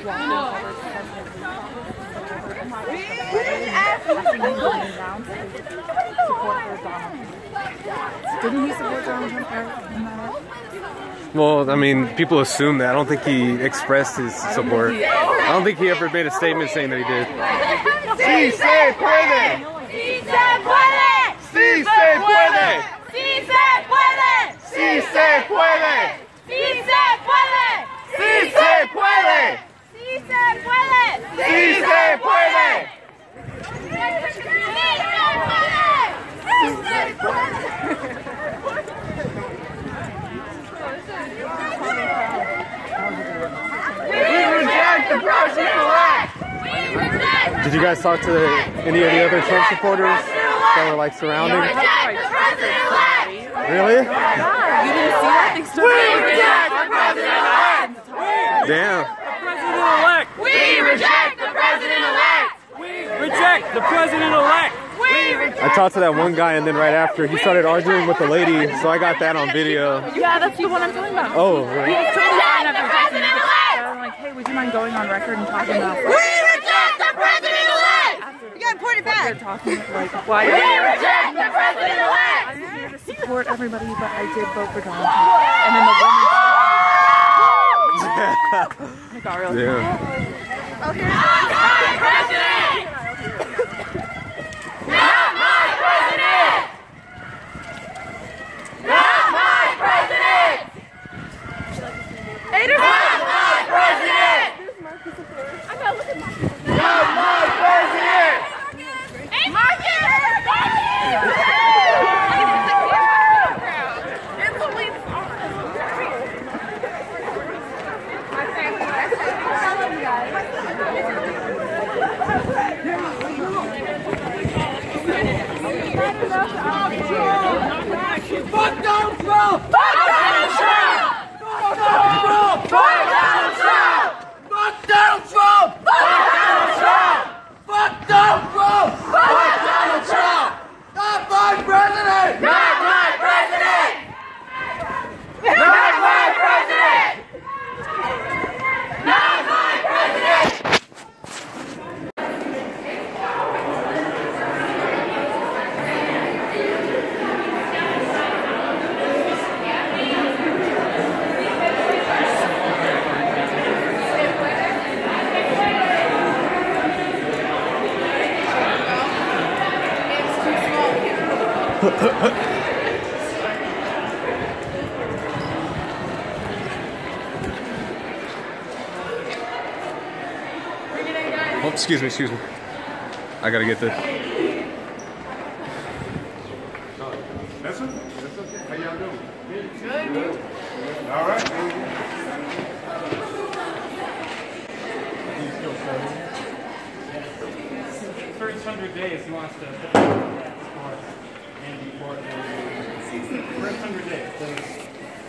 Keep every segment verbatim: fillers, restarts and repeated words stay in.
Didn't he support Donald Trump? Well, I mean, people assume that. I don't think he expressed his support. I don't think he ever made a statement saying that he did. ¡Sí se puede! ¡Sí se puede! ¡Sí se puede! ¡Sí se puede! ¡Sí se puede! ¡Sí se puede! ¡Sí se puede! ¡Sí se puede! ¡Sí se puede! Did you guys talk to the, any of the other Trump supporters that were like surrounding? Really? Yeah, you didn't see that? They We reject the president-elect! Damn. President-elect! We reject the president-elect! We reject the president-elect! I talked to that one guy, and then right after he started arguing with the lady, so I got that on video. Yeah, that's the one I'm talking about. Oh, right. He was totally fine after talking to the I'm like, hey, would you mind going on record and talking about We reject the president-elect! You gotta point it back. They're talking like, why? We reject the president-elect! I'm here to support everybody, but I did vote for Donald Trump. And then the woman behind me, it got really Yeah. Okay. Not my president! Not my president! Not my president! Not my president! I gotta look at Marcus. Not my president! Hey, Marcus! It's the lead Fuck Donald Trump! Fuck Donald Trump! Fuck Donald Trump! Fuck Donald Trump! Fuck Donald Trump! Fuck Donald Trump! Fuck Donald Trump! Fuck Donald Trump! Not my president! Not my president! Not my president! Not my president! Oh, excuse me, excuse me. I gotta get this. That's okay. That's okay. How y'all doing? Good. Good. All right. First hundred days he wants to passport and deport the first hundred days. Please.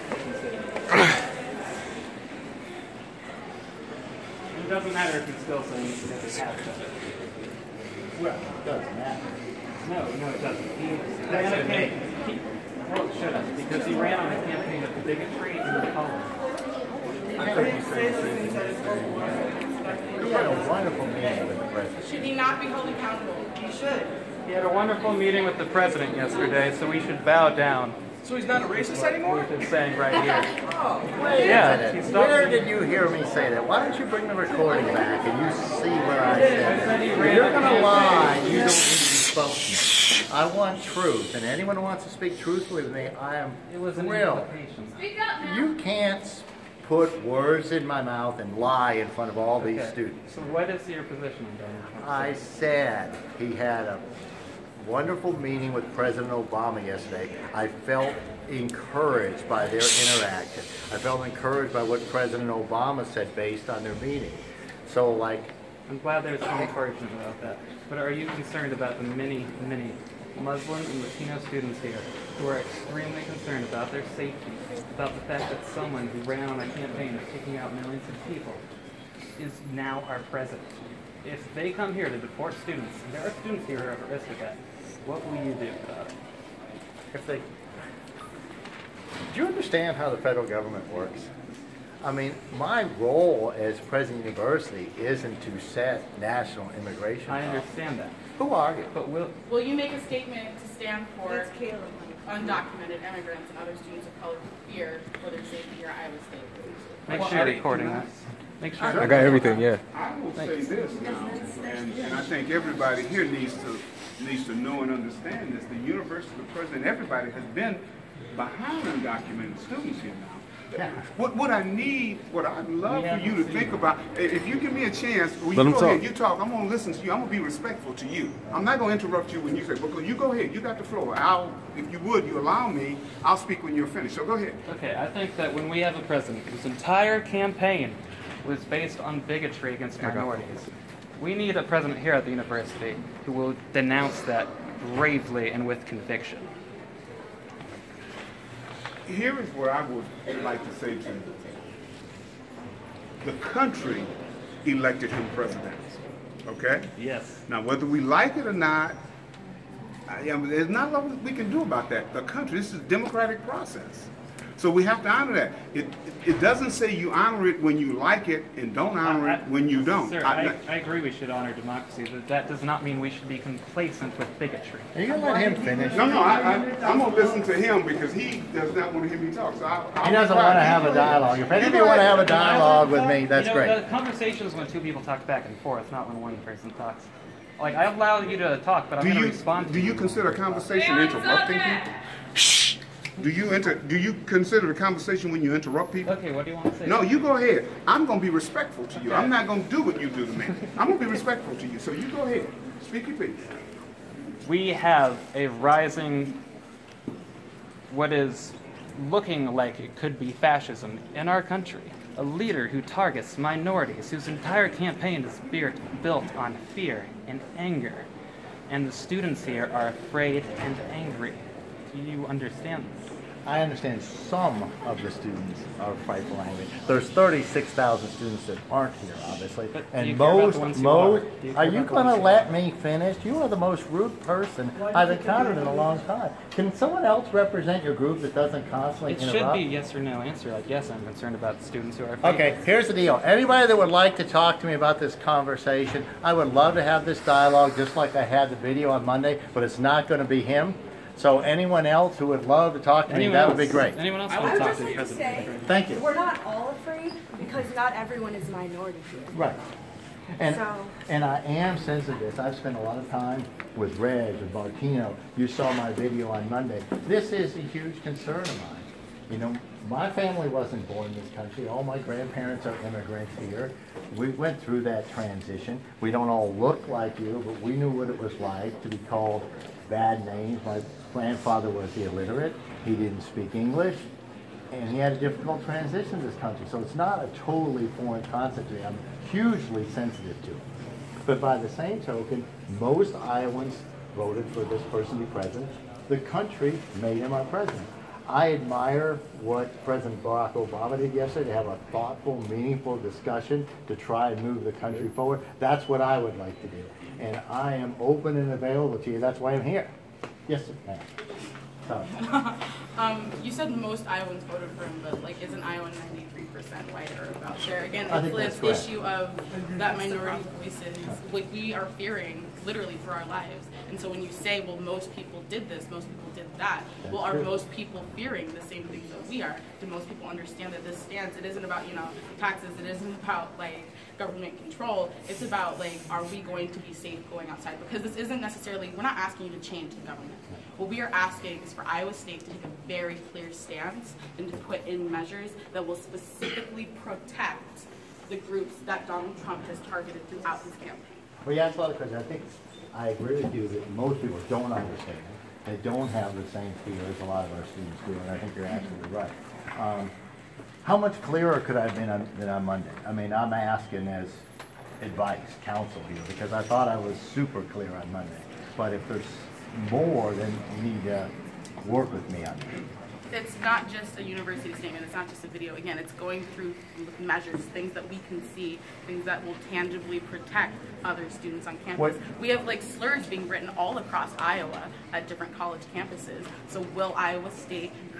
It doesn't matter if he's still saying he's going to have to. Well, it doesn't matter. No, no, it doesn't. He ran a campaign. Well, it shouldn't, because he ran on a campaign of bigotry and the color. I think you say the things that is He had a wonderful meeting with the president. Should he not be held accountable? He should. He had a wonderful meeting with the president yesterday, so we should bow down. So he's not a racist anymore? We've been saying right here. Oh. Wait Yeah, a minute. he's not- Where did you hear me say that? Why don't you bring the recording back and you see where I I said said he that? ran If you're a going to campaign. lie, you don't need to be spokesman. I want truth, and anyone who wants to speak truthfully with me, I am It was an thrilled. invitation. Speak up now. You can't put words in my mouth and lie in front of all these Okay. students. So what is your position on Donald Trump? I said he had a wonderful meeting with President Obama yesterday. I felt encouraged by their interaction. I felt encouraged by what President Obama said based on their meeting. So, like, I'm glad there's some encouragement about that. But are you concerned about the many, many Muslim and Latino students here who are extremely concerned about their safety, about the fact that someone who ran on a campaign of taking out millions of people is now our president? If they come here to deport students, and there are students here who are at risk of that, what will you do about it? if they... Do you understand how the federal government works? I mean, my role as president of the university isn't to set national immigration I policy. understand that. Who are you? But will Will you make a statement to stand for undocumented immigrants and other students of color who fear for their safety here at Iowa State? make Well, sure you're I- recording that. Make sure. I got everything, yeah. I will say this now, and, and I think everybody here needs to needs to know and understand this. The university, the president, everybody has been behind undocumented students here now. What what I need, what I'd love for you to think about, i- if you give me a chance, when Let you him go talk. ahead, you talk, I'm gonna listen to you, I'm gonna be respectful to you. I'm not gonna interrupt you when you say, because you go ahead, you got the floor. I'll, if you would, you allow me, I'll speak when you're finished, so go ahead. Okay, I think that when we have a president whose entire campaign was based on bigotry against minorities, we need a president here at the university who will denounce that bravely and with conviction. Here is what I would like to say to you. The country elected him president, okay? Yes. Now, whether we like it or not, I, I mean, there's not a lot we can do about that. The country, this is a democratic process. So we have to honor that. It, it, it doesn't say you honor it when you like it and don't honor I- it when you don't. Sir, I- I, I agree we should honor democracy, but that does not mean we should be complacent with bigotry. Are you gonna let him finish? no, no, I, I, I'm going to listen to him because he does not want to hear me talk. So I'll, I'll He doesn't be want to quiet. have a dialogue. If any of you want to have a dialogue with me, that's you know, great. The conversation is when two people talk back and forth, not when one person talks. Like, I allow you to talk, but I'm Do going to you, respond to do you consider a conversation interrupting people? Shh. Do you inter, do you consider the conversation when you interrupt people? Okay, what do you want to say? No, you go ahead. I'm going to be respectful to you. Okay. I'm not going to do what you do to me. I'm going to be respectful to you. So you go ahead. Speak your piece. We have a rising, what is looking like it could be fascism in our country. A leader who targets minorities, whose entire campaign is beer- built on fear and anger. And the students here are afraid and angry. Do you understand this? I understand some of the students are frightful angry. There's thirty-six thousand students that aren't here, obviously. But do And you care about most, the ones who most, are? Do you are care you about the going to ones who let are? me finish? You are the most rude person I've encountered in a long time. Can someone else represent your group that doesn't constantly It interrupt? should be yes or no answer. Like, yes, I'm concerned about the students who are afraid. Okay, here's the deal. Anybody that would like to talk to me about this conversation, I would love to have this dialogue just like I had the video on Monday, but it's not going to be him. So anyone else who would love to talk to me, Anyone that else? would be great. Anyone else I want would to talk just to the like to president? say, Thank you. we're not all afraid because not everyone is a minority here. Right. And, So- and I am sensitive to this. I've spent a lot of time with Reg, with Martino. You saw my video on Monday. This is a huge concern of mine. You know, my family wasn't born in this country. All my grandparents are immigrants here. We went through that transition. We don't all look like you, but we knew what it was like to be called bad names. My grandfather was illiterate. He didn't speak English. And he had a difficult transition to this country. So it's not a totally foreign concept to me. I'm hugely sensitive to it. But by the same token, most Iowans voted for this person to be president. The country made him our president. I admire what President Barack Obama did yesterday, to have a thoughtful, meaningful discussion to try and move the country forward. That's what I would like to do. And I am open and available to you. That's why I'm here. Yes, sir. ma'am. Sorry. Um, you said most Iowans voted for him, but like, isn't Iowa ninety-three percent white or about there? Again, I it's think that's this correct. issue of that minority voices, like we are fearing literally for our lives. And so when you say, well, most people did this, most people did that, That's well, are true. most people fearing the same things that we are? Do most people understand that this stance, it isn't about, you know, taxes, it isn't about like government control, it's about like, are we going to be safe going outside? Because this isn't necessarily, we're not asking you to change the government. What we are asking is for Iowa State to take a very clear stance and to put in measures that will specifically protect the groups that Donald Trump has targeted throughout his campaign. Well, you asked a lot of questions. I think I agree with you that most people don't understand. They don't have the same fear as a lot of our students do, and I think you're absolutely right. Um, how much clearer could I have been on, than on Monday? I mean, I'm asking as advice, counsel here, because I thought I was super clear on Monday. But if there's more, then you need to work with me on that. It's not just a university statement, it's not just a video. Again, it's going through measures, things that we can see, things that will tangibly protect other students on campus. What- We have like slurs being written all across Iowa at different college campuses. So will Iowa State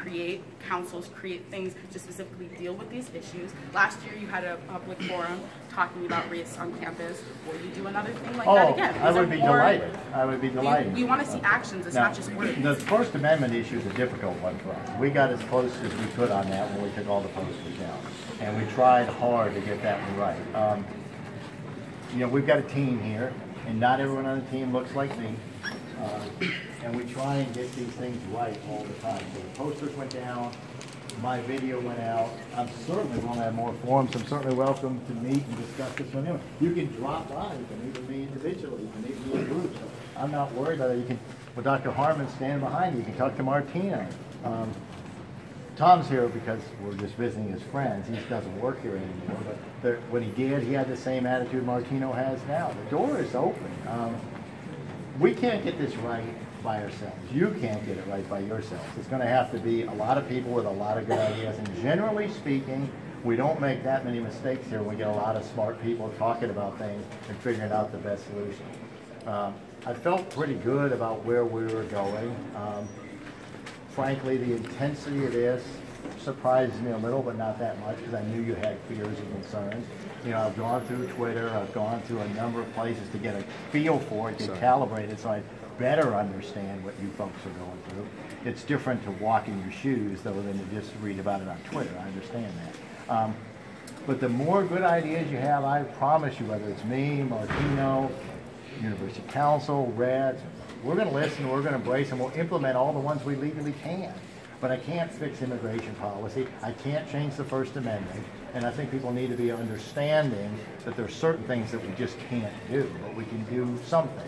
create councils, create things to specifically deal with these issues. Last year you had a public forum talking about race on campus. Will you do another thing like oh, that again? I would be more, delighted. I would be delighted. We, we want to see actions, it's now, not just words. The First Amendment issue is a difficult one for us. We got as close as we could on that when we took all the posters down. And we tried hard to get that one right. Um, you know, we've got a team here, and not everyone on the team looks like me. Uh, and we try and get these things right all the time. So the posters went down, my video went out. I'm certainly going to have more forums. I'm certainly welcome to meet and discuss this with anyone. You can drop by. You can meet with me individually. You can meet with me in groups. So I'm not worried about it. You can, with Doctor Harmon standing behind you, you can talk to Martina. Um, Tom's here because we're just visiting his friends. He doesn't work here anymore. But there, when he did, he had the same attitude Martino has now. The door is open. Um, we can't get this right by ourselves. You can't get it right by yourselves. It's going to have to be a lot of people with a lot of good ideas. And generally speaking, we don't make that many mistakes here. We get a lot of smart people talking about things and figuring out the best solution. Um, I felt pretty good about where we were going. Um, frankly, the intensity of this surprised me a little, but not that much, because I knew you had fears and concerns. You know, I've gone through Twitter, I've gone through a number of places to get a feel for it, get calibrated, so I better understand what you folks are going through. It's different to walk in your shoes, though, than to just read about it on Twitter. I understand that. Um, but the more good ideas you have, I promise you, whether it's me, Martino, University Council, Reds, we're going to listen, we're going to embrace, and we'll implement all the ones we legally can. But I can't fix immigration policy. I can't change the First Amendment. And I think people need to be understanding that there are certain things that we just can't do, but we can do something.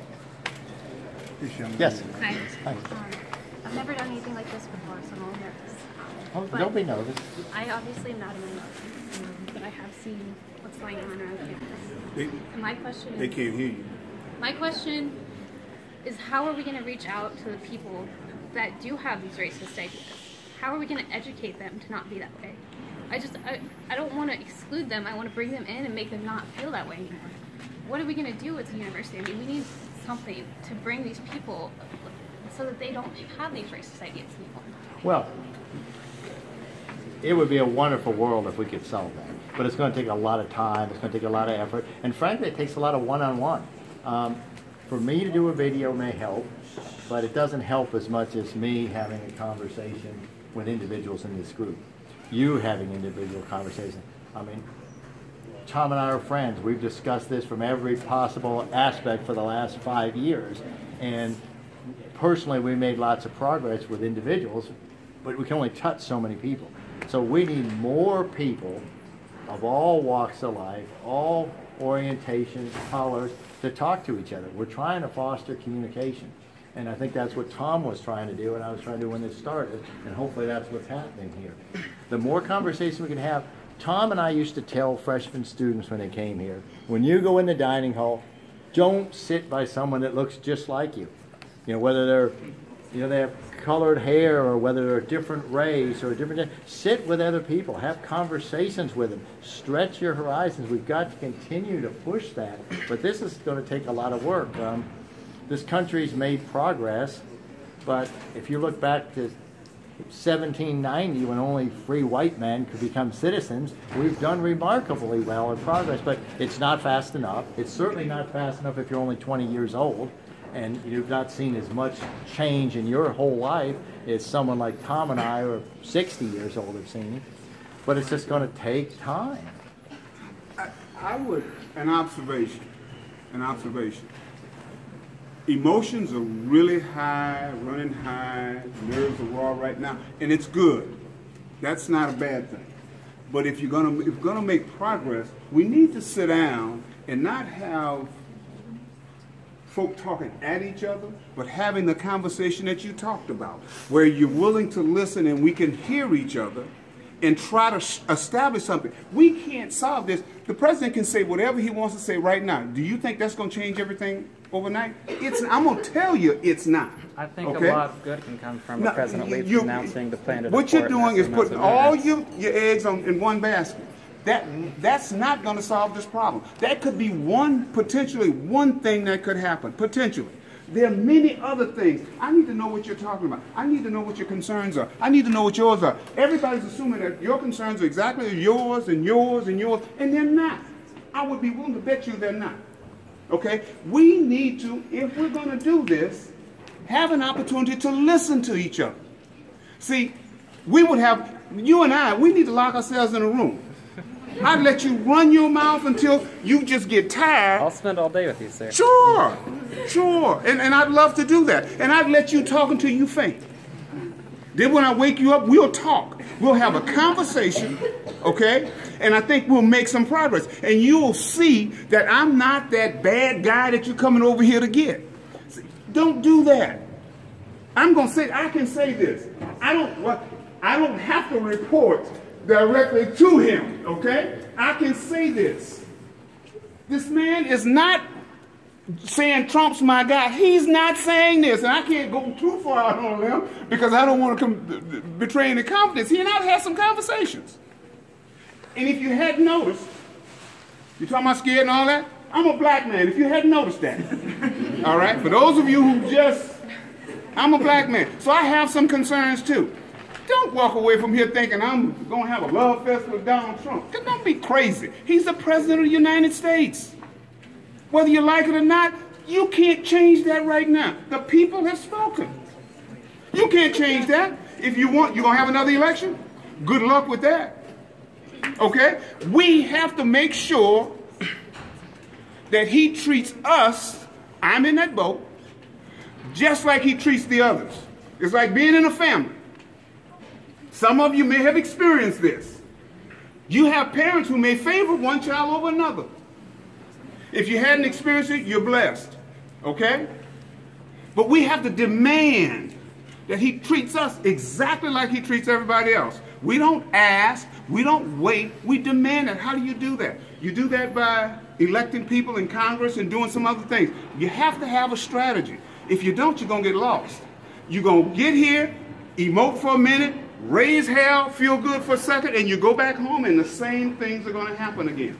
Yes. Hi. Hi. Um, I've never done anything like this before, so I'm a little nervous. Oh, But don't be nervous. I obviously am not a man, um, but I have seen what's going on around campus. They, And my question is, they can't hear you. my question is, how are we going to reach out to the people that do have these racist ideas? How are we going to educate them to not be that way? I just, I, I don't want to exclude them. I want to bring them in and make them not feel that way anymore. What are we going to do as a university? I mean, we need something to bring these people so that they don't have these racist ideas anymore. Well, it would be a wonderful world if we could solve that. But it's going to take a lot of time. It's going to take a lot of effort. And frankly, it takes a lot of one-on-one. Um, for me to do a video may help, but it doesn't help as much as me having a conversation with individuals in this group. You having individual conversations. I mean, Tom and I are friends. We've discussed this from every possible aspect for the last five years. And personally, we made lots of progress with individuals, but we can only touch so many people. So we need more people of all walks of life, all orientations, colors, to talk to each other. We're trying to foster communication. And I think that's what Tom was trying to do, and I was trying to do when this started, and hopefully that's what's happening here. The more conversation we can have, Tom and I used to tell freshman students when they came here, when you go in the dining hall, don't sit by someone that looks just like you. You know, whether they're, you know, they have colored hair, or whether they're a different race or a different, sit with other people, have conversations with them, stretch your horizons. We've got to continue to push that, but this is going to take a lot of work. Um, this country's made progress, but if you look back to seventeen ninety, when only free white men could become citizens, we've done remarkably well in progress, but it's not fast enough. It's certainly not fast enough if you're only twenty years old and you've not seen as much change in your whole life as someone like Tom and I, who are sixty years old, have seen. But it's just going to take time. I, I would, an observation, an observation. Emotions are really high, running high, nerves are raw right now, and it's good. That's not a bad thing. But if you're gonna, if you're gonna make progress, we need to sit down and not have folk talking at each other, but having the conversation that you talked about, where you're willing to listen and we can hear each other and try to establish something. We can't solve this. The president can say whatever he wants to say right now. Do you think that's going to change everything overnight? It's. I'm going to tell you it's not. I think okay? a lot of good can come from now, President Leath you, announcing the plan to What you're doing is putting all your, your, your eggs on, in one basket. That, that's not going to solve this problem. That could be one, potentially one thing that could happen, potentially. There are many other things. I need to know what you're talking about. I need to know what your concerns are. I need to know what yours are. Everybody's assuming that your concerns are exactly yours and yours and yours, and they're not. I would be willing to bet you they're not. Okay? We need to, if we're going to do this, have an opportunity to listen to each other. See, we would have, you and I, we need to lock ourselves in a room. I'd let you run your mouth until you just get tired. I'll spend all day with you, sir. Sure, sure. And, and I'd love to do that. And I'd let you talk until you faint. Then when I wake you up, we'll talk. We'll have a conversation, okay? And I think we'll make some progress. And you'll see that I'm not that bad guy that you're coming over here to get. Don't do that. I'm going to say, I can say this. I don't, well, I don't have to report directly to him, okay? I can say this. This man is not saying Trump's my guy. He's not saying this, and I can't go too far out on him because I don't want to come betray any confidence. He and I had some conversations. And if you hadn't noticed, you talking about scared and all that? I'm a black man, if you hadn't noticed that. All right? For those of you who just, I'm a black man. So I have some concerns too. Don't walk away from here thinking I'm going to have a love fest with Donald Trump. Don't be crazy. He's the President of the United States. Whether you like it or not, you can't change that right now. The people have spoken. You can't change that. If you want, you're going to have another election? Good luck with that. Okay? We have to make sure that he treats us, I'm in that boat, just like he treats the others. It's like being in a family. Some of you may have experienced this. You have parents who may favor one child over another. If you hadn't experienced it, you're blessed. Okay? But we have to demand that he treats us exactly like he treats everybody else. We don't ask. We don't wait. We demand it. How do you do that? You do that by electing people in Congress and doing some other things. You have to have a strategy. If you don't, you're going to get lost. You're going to get here, emote for a minute, raise hell, feel good for a second, and you go back home and the same things are going to happen again.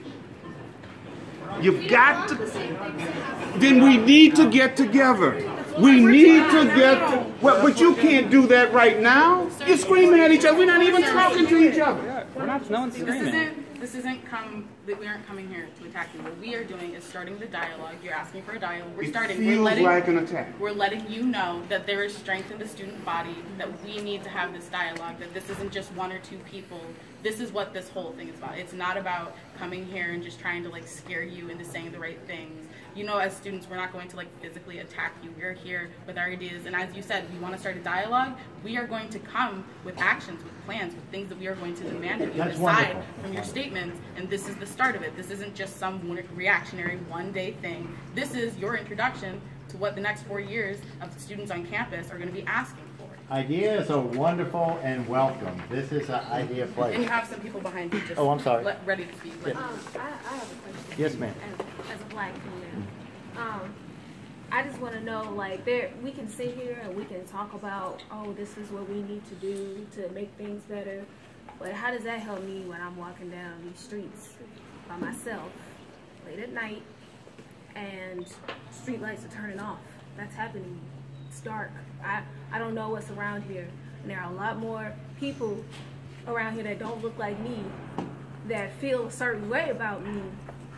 You've got to, then we need to get together. We need to get, to, well, but you can't do that right now. You're screaming at each other. We're not even talking to each other. We're not, no one's screaming. This isn't come, that we aren't coming here to attack you. What we are doing is starting the dialogue. You're asking for a dialogue. We're starting. It feels we're letting, like an attack. We're letting you know that there is strength in the student body, that we need to have this dialogue, that this isn't just one or two people. This is what this whole thing is about. It's not about coming here and just trying to like scare you into saying the right things. You know, as students, we're not going to like physically attack you. We're here with our ideas, and as you said, we want to start a dialogue. We are going to come with actions, with plans, with things that we are going to demand of you aside from your statements, and this is the start of it. This isn't just some reactionary one-day thing. This is your introduction to what the next four years of the students on campus are going to be asking for. Ideas are wonderful and welcome. This is an idea place. And you have some people behind you just oh, I'm sorry. Let, ready to speak. Um, I, I have a question. Yes, ma'am. As, as a black female. Um, I just want to know, like, there we can sit here and we can talk about, oh, this is what we need to do to make things better, but how does that help me when I'm walking down these streets by myself late at night and street lights are turning off? That's happening. It's dark. I, I don't know what's around here, and there are a lot more people around here that don't look like me, that feel a certain way about me,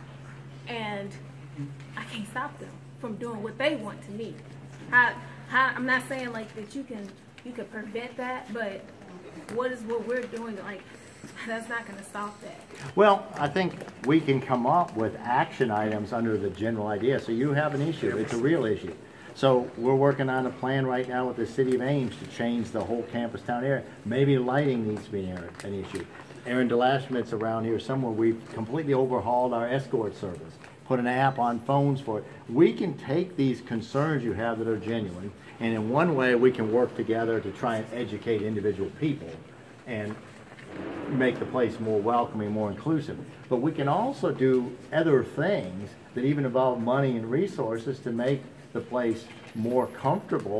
and I can't stop them from doing what they want to me. How, how, I'm not saying like that you can you can prevent that, but what is what we're doing? Like, that's not going to stop that. Well, I think we can come up with action items under the general idea. So you have an issue. It's a real issue. So we're working on a plan right now with the City of Ames to change the whole campus town area. Maybe lighting needs to be an issue. Aaron DeLashmit's around here somewhere. We've completely overhauled our escort service. Put an app on phones for it. We can take these concerns you have that are genuine, and in one way we can work together to try and educate individual people and make the place more welcoming, more inclusive. But we can also do other things that even involve money and resources to make the place more comfortable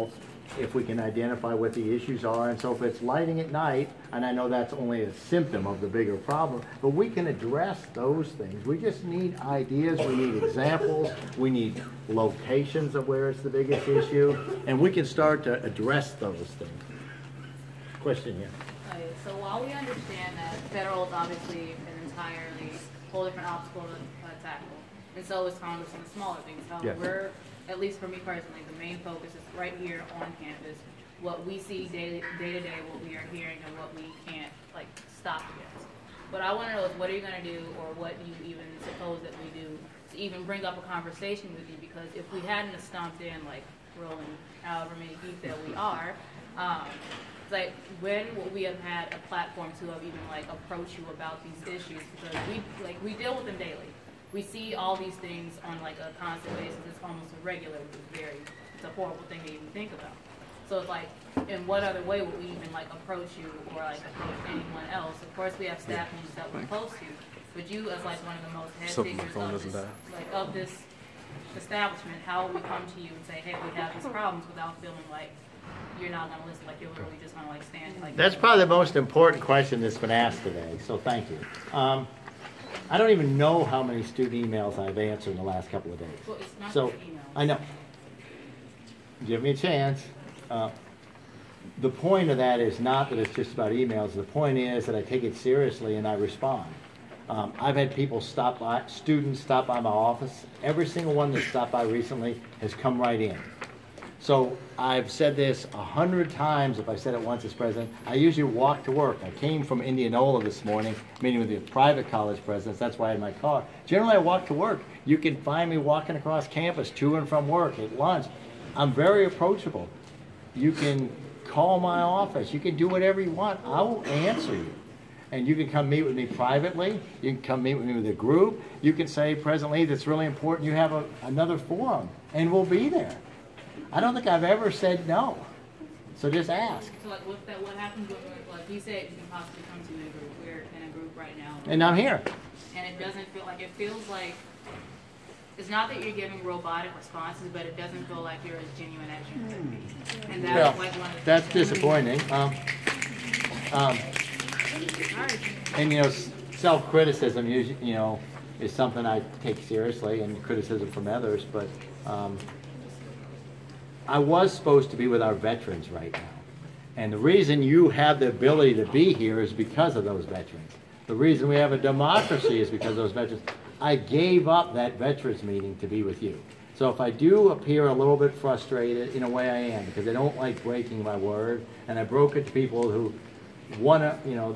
if we can identify what the issues are. And so if it's lighting at night, and I know that's only a symptom of the bigger problem, but we can address those things. We just need ideas, we need examples, we need locations of where it's the biggest issue, and we can start to address those things. Question here. Okay, so while we understand that federal is obviously an entirely whole different obstacle to uh, tackle, and so is Congress and the smaller things. However, Yes. we're, at least for me personally, the main focus is right here on campus, what we see day, day to day, what we are hearing, and what we can't like stop against. What I want to know is what are you going to do, or what do you even suppose that we do to even bring up a conversation with you? Because if we hadn't have stomped in like rolling however many feet that we are, um, it's like when would we have had a platform to have even like approach you about these issues? Because we like we deal with them daily. We see all these things on like a constant basis. It's almost a regular, which is very, it's a horrible thing to even think about. So it's like, in what other way would we even like approach you or like approach anyone else? Of course, we have staff members that we're close to, but you as like one of the most head So my figures phone of doesn't this, die. like of this establishment, how would we come to you and say, hey, we have these problems without feeling like you're not going to listen, like you're literally just going to like stand like. That's probably the most important question that's been asked today, so thank you. Um, I don't even know how many student emails I've answered in the last couple of days. Well, it's not So, just emails. I know. Give me a chance. Uh, the point of that is not that it's just about emails. The point is that I take it seriously and I respond. Um, I've had people stop by, students stop by my office. Every single one that stopped by recently has come right in. So I've said this a hundred times. If I said it once as president, I usually walk to work. I came from Indianola this morning, meeting with the private college presidents. That's why I had my car. Generally, I walk to work. You can find me walking across campus to and from work, at lunch. I'm very approachable. You can call my office. You can do whatever you want. I will answer you. And you can come meet with me privately. You can come meet with me with a group. You can say, President Leath, it's really important you have a, another forum, and we'll be there. I don't think I've ever said no. So just ask. So like what that what happens with like you said you can possibly come to in a group. We're in a group right now. And I'm here. And it doesn't feel like it feels like it's not that you're giving robotic responses, but it doesn't feel like you're as genuine as you could be. And that's Well, like one of the that's disappointing. Um, um, and you know, self-criticism, you you know, is something I take seriously, and criticism from others. But um, I was supposed to be with our veterans right now. And the reason you have the ability to be here is because of those veterans. The reason we have a democracy is because of those veterans. I gave up that veterans meeting to be with you. So if I do appear a little bit frustrated, in a way I am, because I don't like breaking my word, and I broke it to people who, one, you know,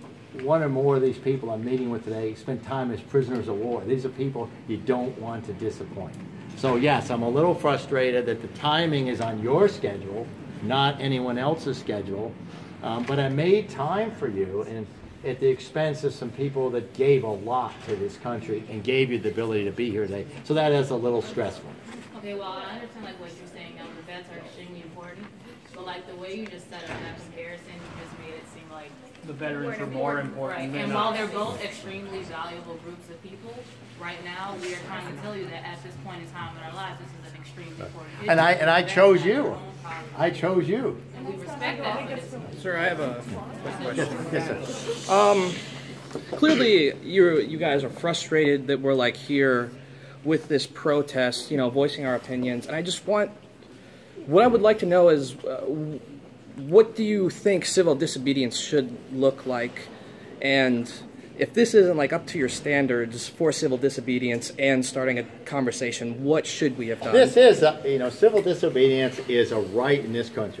one or more of these people I'm meeting with today spent time as prisoners of war. These are people you don't want to disappoint. So yes, I'm a little frustrated that the timing is on your schedule, not anyone else's schedule. Um, but I made time for you, and at the expense of some people that gave a lot to this country and gave you the ability to be here today. So that is a little stressful. Okay, well I understand like what you're saying, um, the vets are extremely important. But like the way you just set up that comparison, you just made it seem like The veterans are more important right. than And while us. they're both extremely valuable groups of people, right now we are trying to tell you that at this point in time in our lives, this is an extremely important issue. And I and I Vets chose have their you. own problems. I chose you. And we respect that, but it's Sir, I have a quick question. Yes, sir. Um, clearly, you you guys are frustrated that we're like here with this protest, you know, voicing our opinions. And I just want, what I would like to know is, uh, what do you think civil disobedience should look like? And if this isn't like up to your standards for civil disobedience and starting a conversation, what should we have done? This is, a, you know, civil disobedience is a right in this country.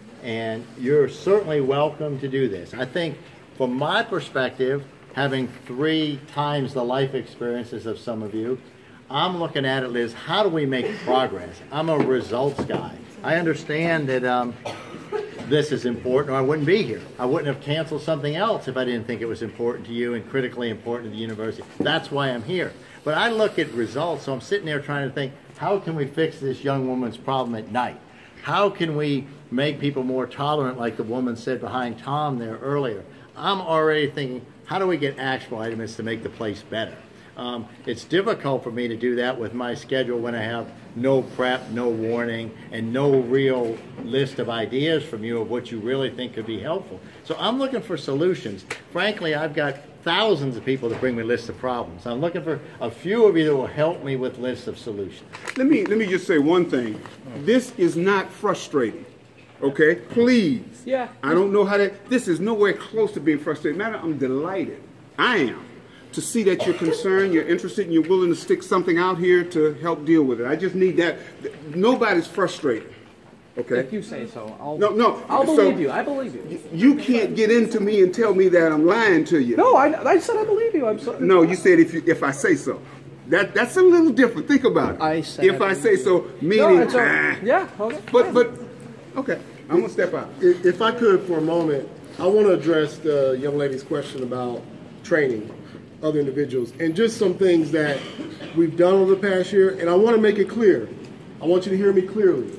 And you're certainly welcome to do this. I think, from my perspective, having three times the life experiences of some of you, I'm looking at it as how do we make progress? I'm a results guy. I understand that um, this is important, or I wouldn't be here. I wouldn't have canceled something else if I didn't think it was important to you and critically important to the university. That's why I'm here. But I look at results, so I'm sitting there trying to think, how can we fix this young woman's problem at night? How can we make people more tolerant, like the woman said behind Tom there earlier? I'm already thinking, how do we get actionable items to make the place better? Um, it's difficult for me to do that with my schedule when I have no prep, no warning, and no real list of ideas from you of what you really think could be helpful. So I'm looking for solutions. Frankly, I've got thousands of people that bring me lists of problems. I'm looking for a few of you that will help me with lists of solutions. Let me, let me just say one thing. This is not frustrating. Okay? Please. Yeah. I don't know how to, this is nowhere close to being frustrating. Matter, I'm delighted. I am. To see that you're concerned, you're interested, and you're willing to stick something out here to help deal with it. I just need that. Nobody's frustrated. Okay? If you say so. I'll, no, no. I'll so believe you. I believe you. You can't get into me and tell me that I'm lying to you. No, I, I said I believe you. I'm sorry. No, you said if you, if I say so. That that's a little different. Think about it. I said if I say so, meaning no, ah. Yeah. Okay. But but okay. I'm gonna step out. If, if I could for a moment, I want to address the young lady's question about training other individuals and just some things that we've done over the past year, and I want to make it clear. I want you to hear me clearly.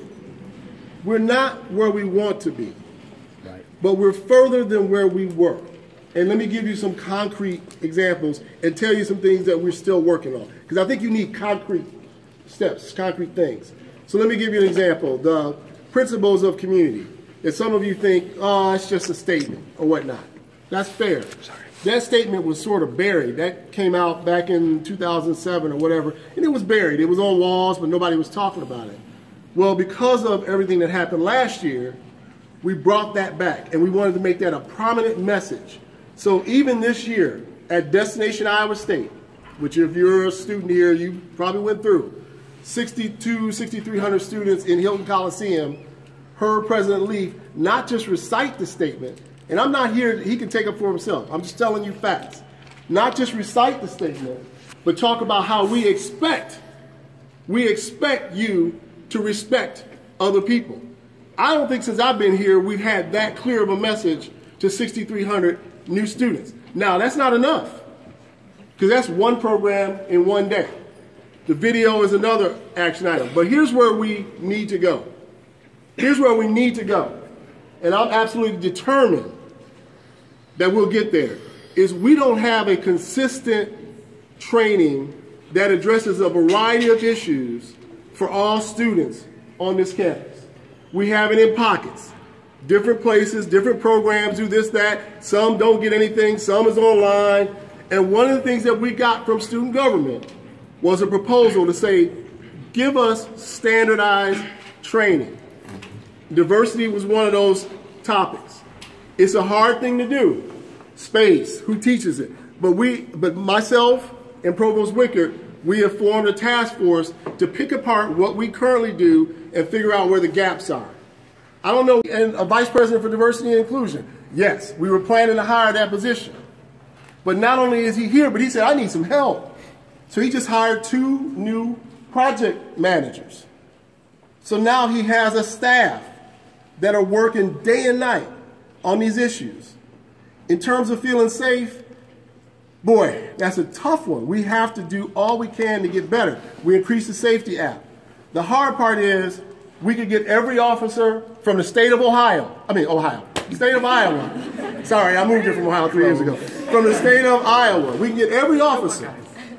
We're not where we want to be, right, but we're further than where we were. And let me give you some concrete examples and tell you some things that we're still working on, because I think you need concrete steps, concrete things. So let me give you an example. The principles of community. That some of you think, oh, it's just a statement or whatnot. That's fair. Sorry. That statement was sort of buried. That came out back in two thousand seven or whatever, and it was buried. It was on walls, but nobody was talking about it. Well, because of everything that happened last year, we brought that back, and we wanted to make that a prominent message. So even this year, at Destination Iowa State, which if you're a student here, you probably went through, sixty-two, sixty-three hundred students in Hilton Coliseum heard President Leath not just recite the statement, and I'm not here, he can take it for himself. I'm just telling you facts. Not just recite the statement, but talk about how we expect, we expect you to respect other people. I don't think since I've been here, we've had that clear of a message to sixty-three hundred new students. Now, that's not enough, because that's one program in one day. The video is another action item. But here's where we need to go. Here's where we need to go. And I'm absolutely determined that we'll get there, is we don't have a consistent training that addresses a variety of issues for all students on this campus. We have it in pockets. Different places, different programs do this, that. Some don't get anything, some is online. And one of the things that we got from student government was a proposal to say, give us standardized training. Diversity was one of those topics. It's a hard thing to do. Space, who teaches it? But we, but myself and Provost Wickert, we have formed a task force to pick apart what we currently do and figure out where the gaps are. I don't know, and a vice president for diversity and inclusion. Yes, we were planning to hire that position. But not only is he here, but he said, I need some help. So he just hired two new project managers. So now he has a staff that are working day and night on these issues. In terms of feeling safe, boy, that's a tough one. We have to do all we can to get better. We increased the safety app. The hard part is we could get every officer from the state of Ohio, I mean Ohio, the state of Iowa. Sorry, I moved here from Ohio three years ago. From the state of Iowa, we can get every officer.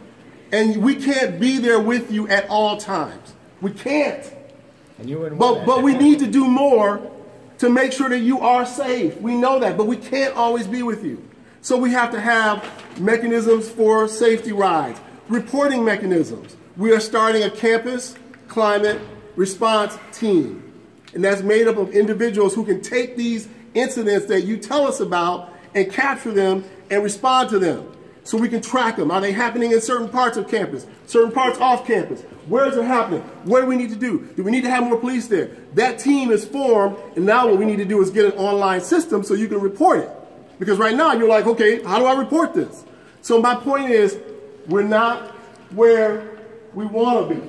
And we can't be there with you at all times. We can't. And you wouldn't but, but we need to do more to make sure that you are safe. We know that, but we can't always be with you. So we have to have mechanisms for safety rides, reporting mechanisms. We are starting a campus climate response team. And that's made up of individuals who can take these incidents that you tell us about and capture them and respond to them. So we can track them. Are they happening in certain parts of campus, certain parts off campus? Where is it happening? What do we need to do? Do we need to have more police there? That team is formed, and now what we need to do is get an online system so you can report it. Because right now you're like, okay, how do I report this? So my point is, we're not where we want to be,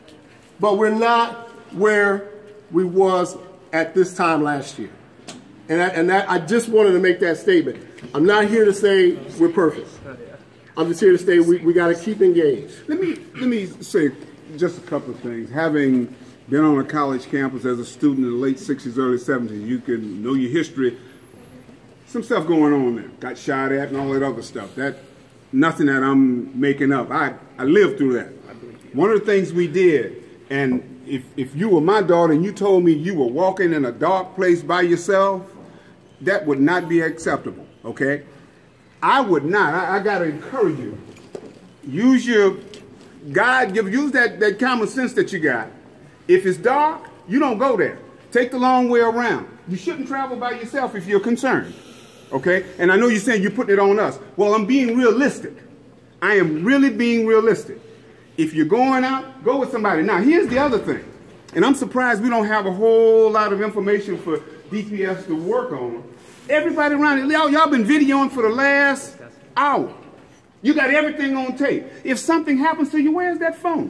but we're not where we was at this time last year. And, I, and that, I just wanted to make that statement. I'm not here to say we're perfect. I'm just here to say we, we got to keep engaged. Let me, let me say just a couple of things. Having been on a college campus as a student in the late sixties, early seventies, you can know your history. Some stuff going on there. Got shot at and all that other stuff. That nothing that I'm making up. I, I lived through that. One of the things we did, and if, if you were my daughter and you told me you were walking in a dark place by yourself, that would not be acceptable, okay? I would not. I, I got to encourage you. Use your God, give, use that, that common sense that you got. If it's dark, you don't go there. Take the long way around. You shouldn't travel by yourself if you're concerned, okay? And I know you're saying you're putting it on us. Well, I'm being realistic. I am really being realistic. If you're going out, go with somebody. Now, here's the other thing. And I'm surprised we don't have a whole lot of information for D P S to work on. Everybody around it, y'all been videoing for the last hour. You got everything on tape. If something happens to you, where's that phone?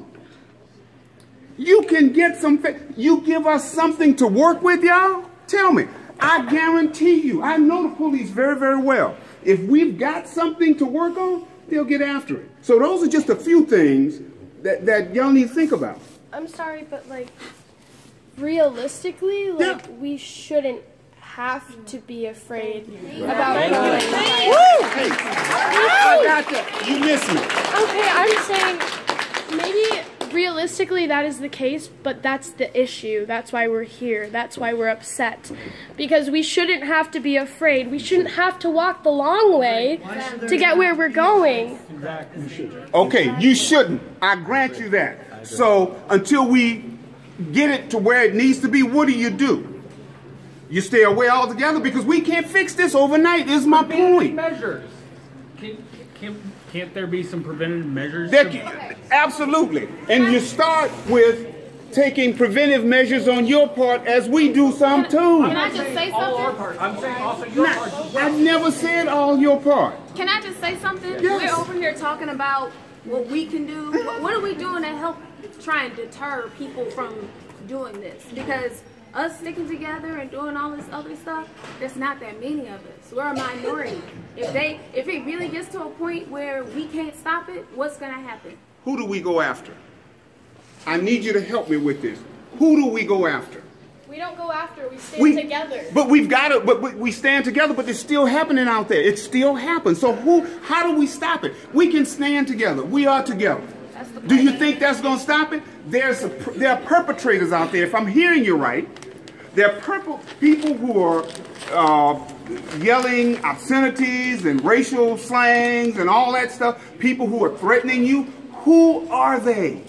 You can get some, you give us something to work with, y'all? Tell me. I guarantee you, I know the police very, very well. If we've got something to work on, they'll get after it. So those are just a few things that, that y'all need to think about. I'm sorry, but like, realistically, like, yeah. we shouldn't have to be afraid about going. Hey, I got that. You missed me. Okay, I'm saying maybe realistically that is the case, but that's the issue. That's why we're here. That's why we're upset. Because we shouldn't have to be afraid. We shouldn't have to walk the long way to get where we're going. Okay, you shouldn't. I grant you that. So until we get it to where it needs to be, what do you do? You stay away altogether because we can't fix this overnight, is my point. Measures. Can, can, can't there be some preventative measures? There can, absolutely. And you start with taking preventive measures on your part as we do some too. Can I just say something? I'm saying also your part. I've never said all your part. Can I just say something? Yes. We're over here talking about what we can do. What, what are we doing to help try and deter people from doing this? Because us sticking together and doing all this other stuff, there's not that many of us. We're a minority. If they, if it really gets to a point where we can't stop it, what's going to happen? Who do we go after? I need you to help me with this. Who do we go after? We don't go after. We stand we, together. But we've got to. But, but we stand together. But it's still happening out there. It still happens. So who? How do we stop it? We can stand together. We are together. Do you think that's going to stop it? There's a, there are perpetrators out there. If I'm hearing you right, there are purple people who are uh, yelling obscenities and racial slangs and all that stuff. People who are threatening you. Who are they?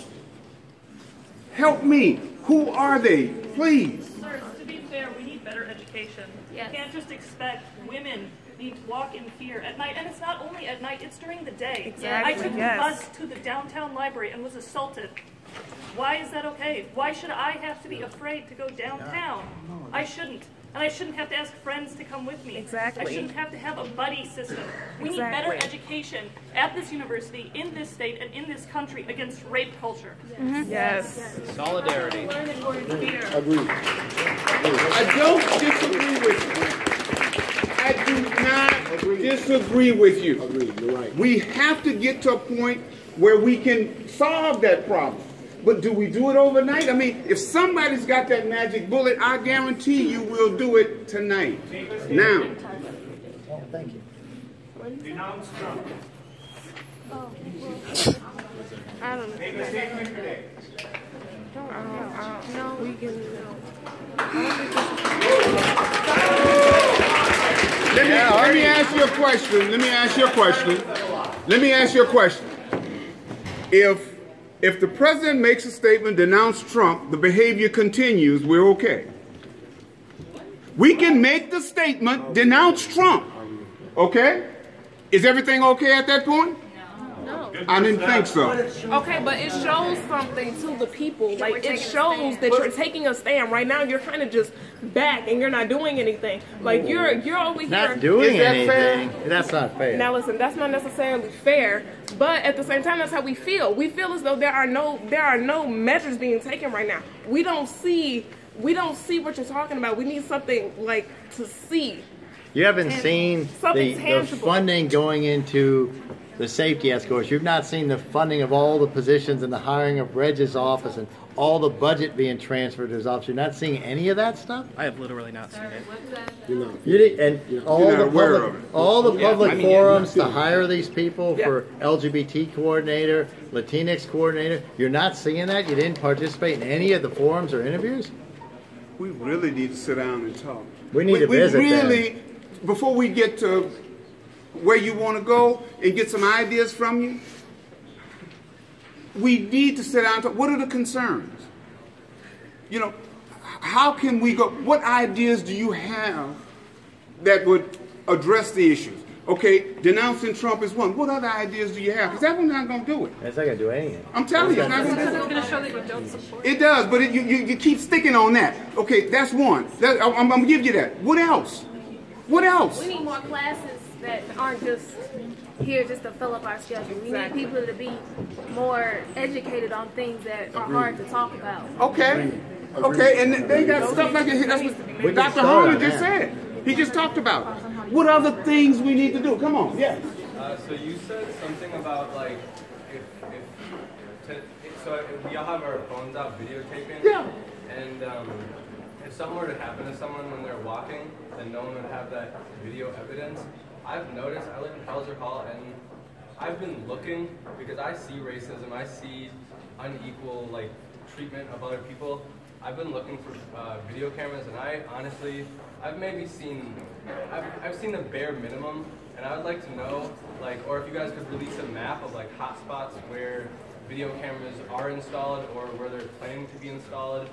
Help me. Who are they? Please. Sir, to be fair, we need better education. Yes. You can't just expect women need to walk in fear at night. And it's not only at night, it's during the day. Exactly. I took yes. the bus to the downtown library and was assaulted. Why is that okay? Why should I have to be afraid to go downtown? I shouldn't. And I shouldn't have to ask friends to come with me. Exactly. I shouldn't have to have a buddy system. We exactly. need better education at this university, in this state, and in this country against rape culture. Mm-hmm. Yes. yes. Solidarity. Agreed. I don't disagree with you. I do not Agreed. disagree with you. Agreed. You're right. We have to get to a point where we can solve that problem. But do we do it overnight? I mean, if somebody's got that magic bullet, I guarantee you we'll do it tonight. Now. Oh, thank you. Denounce Trump. Oh, I don't know. Make a statement today. Don't, I don't, I don't know. We can, no. Let me, yeah, let me ask you a question. Let me ask you a question. Let me ask you a question. If If the president makes a statement, denounce Trump, the behavior continues, we're okay. We can make the statement, denounce Trump, okay? Is everything okay at that point? No. I didn't think so. Okay, but it shows something to the people. Like, it shows that you're taking a stand. Right now, you're kind of just back and you're not doing anything. Like, you're you're over here. Not doing Is that anything. fair? That's not fair. Now, listen, that's not necessarily fair, but at the same time, that's how we feel. We feel as though there are no there are no measures being taken right now. We don't see we don't see what you're talking about. We need something like to see. You haven't seen the, the funding going into the safety escorts. You've not seen the funding of all the positions and the hiring of Reg's office and all the budget being transferred to his office. You're not seeing any of that stuff? I have literally not seen it. You know, you did, and all You're not the aware public, of it. all the Yeah, public I mean, forums yeah. to hire these people Yeah. for L G B T coordinator, Latinx coordinator. You're not seeing that? You didn't participate in any of the forums or interviews? We really need to sit down and talk. We need to visit We them. really, before we get to where you want to go and get some ideas from you, we need to sit down and talk. What are the concerns? You know, how can we go? What ideas do you have that would address the issues? Okay, denouncing Trump is one. What other ideas do you have? Because that one's not going to do it. It's not going to do anything. I'm telling you, it's not going to do it. It does, but it, you, you, you keep sticking on that. Okay, that's one. That, I'm, I'm going to give you that. What else? What else? We need more classes that aren't just here just to fill up our schedule. We Exactly. need people to be more educated on things that are hard to talk about. Okay. Okay, and they got stuff like that. That's what Doctor Holman just said. He just talked about it. What other things we need to do? Come on, yes. Uh, so you said something about like if, if, to, if so if we all have our phones out videotaping. Yeah. And um, if something were to happen to someone when they're walking, then no one would have that video evidence. I've noticed. I live in Pelzer Hall, and I've been looking because I see racism. I see unequal like treatment of other people. I've been looking for uh, video cameras, and I honestly, I've maybe seen, I've, I've seen the bare minimum, and I would like to know, like, or if you guys could release a map of like hotspots where video cameras are installed, or where they're planning to be installed,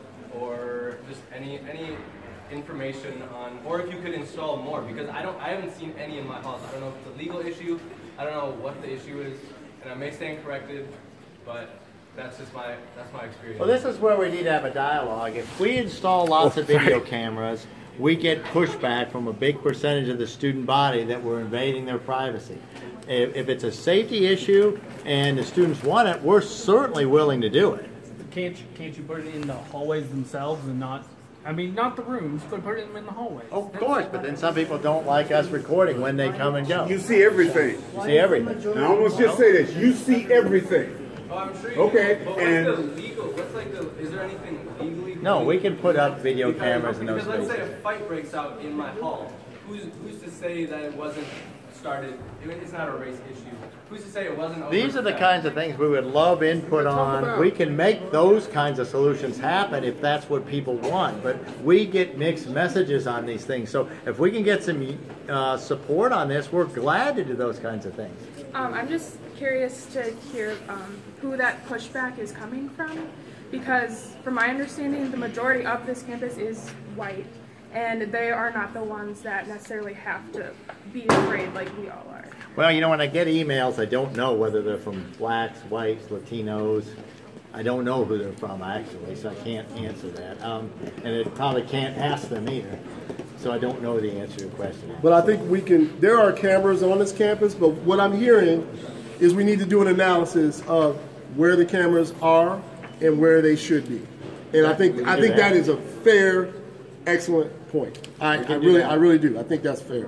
or just any any information on, or if you could install more, because I don't, I haven't seen any in my house. I don't know if it's a legal issue. I don't know what the issue is, and I may stand corrected, but. That's just my, that's my experience. Well, this is where we need to have a dialogue. If we install lots of video cameras, we get pushback from a big percentage of the student body that we're invading their privacy. If, if it's a safety issue and the students want it, we're certainly willing to do it. Can't you, can't you put it in the hallways themselves and not, I mean, not the rooms, but put them in the hallways? Of course, but then some people don't like us recording when they come and go. You see everything. You see everything. Now, I almost just say this. You see everything. Oh, I'm sure you Okay, can, but and what's the legal, what's like the, is there anything legally? No, we can put up video cameras in those Because let's spaces. say a fight breaks out in my hall, who's, who's to say that it wasn't started, it's not a race issue, who's to say it wasn't over These are the that? kinds of things we would love input on. We can make those kinds of solutions happen if that's what people want. But we get mixed messages on these things. So if we can get some uh, support on this, we're glad to do those kinds of things. Um, I'm just curious to hear um, who that pushback is coming from, because from my understanding, the majority of this campus is white, and they are not the ones that necessarily have to be afraid like we all are. Well, you know, when I get emails, I don't know whether they're from blacks, whites, Latinos. I don't know who they're from, actually, so I can't answer that. Um, and it probably can't ask them either. So I don't know the answer to your question. But I think we can, there are cameras on this campus, but what I'm hearing is we need to do an analysis of where the cameras are and where they should be. And I think I think that is a fair, excellent point. I, I really I really do. I think that's fair.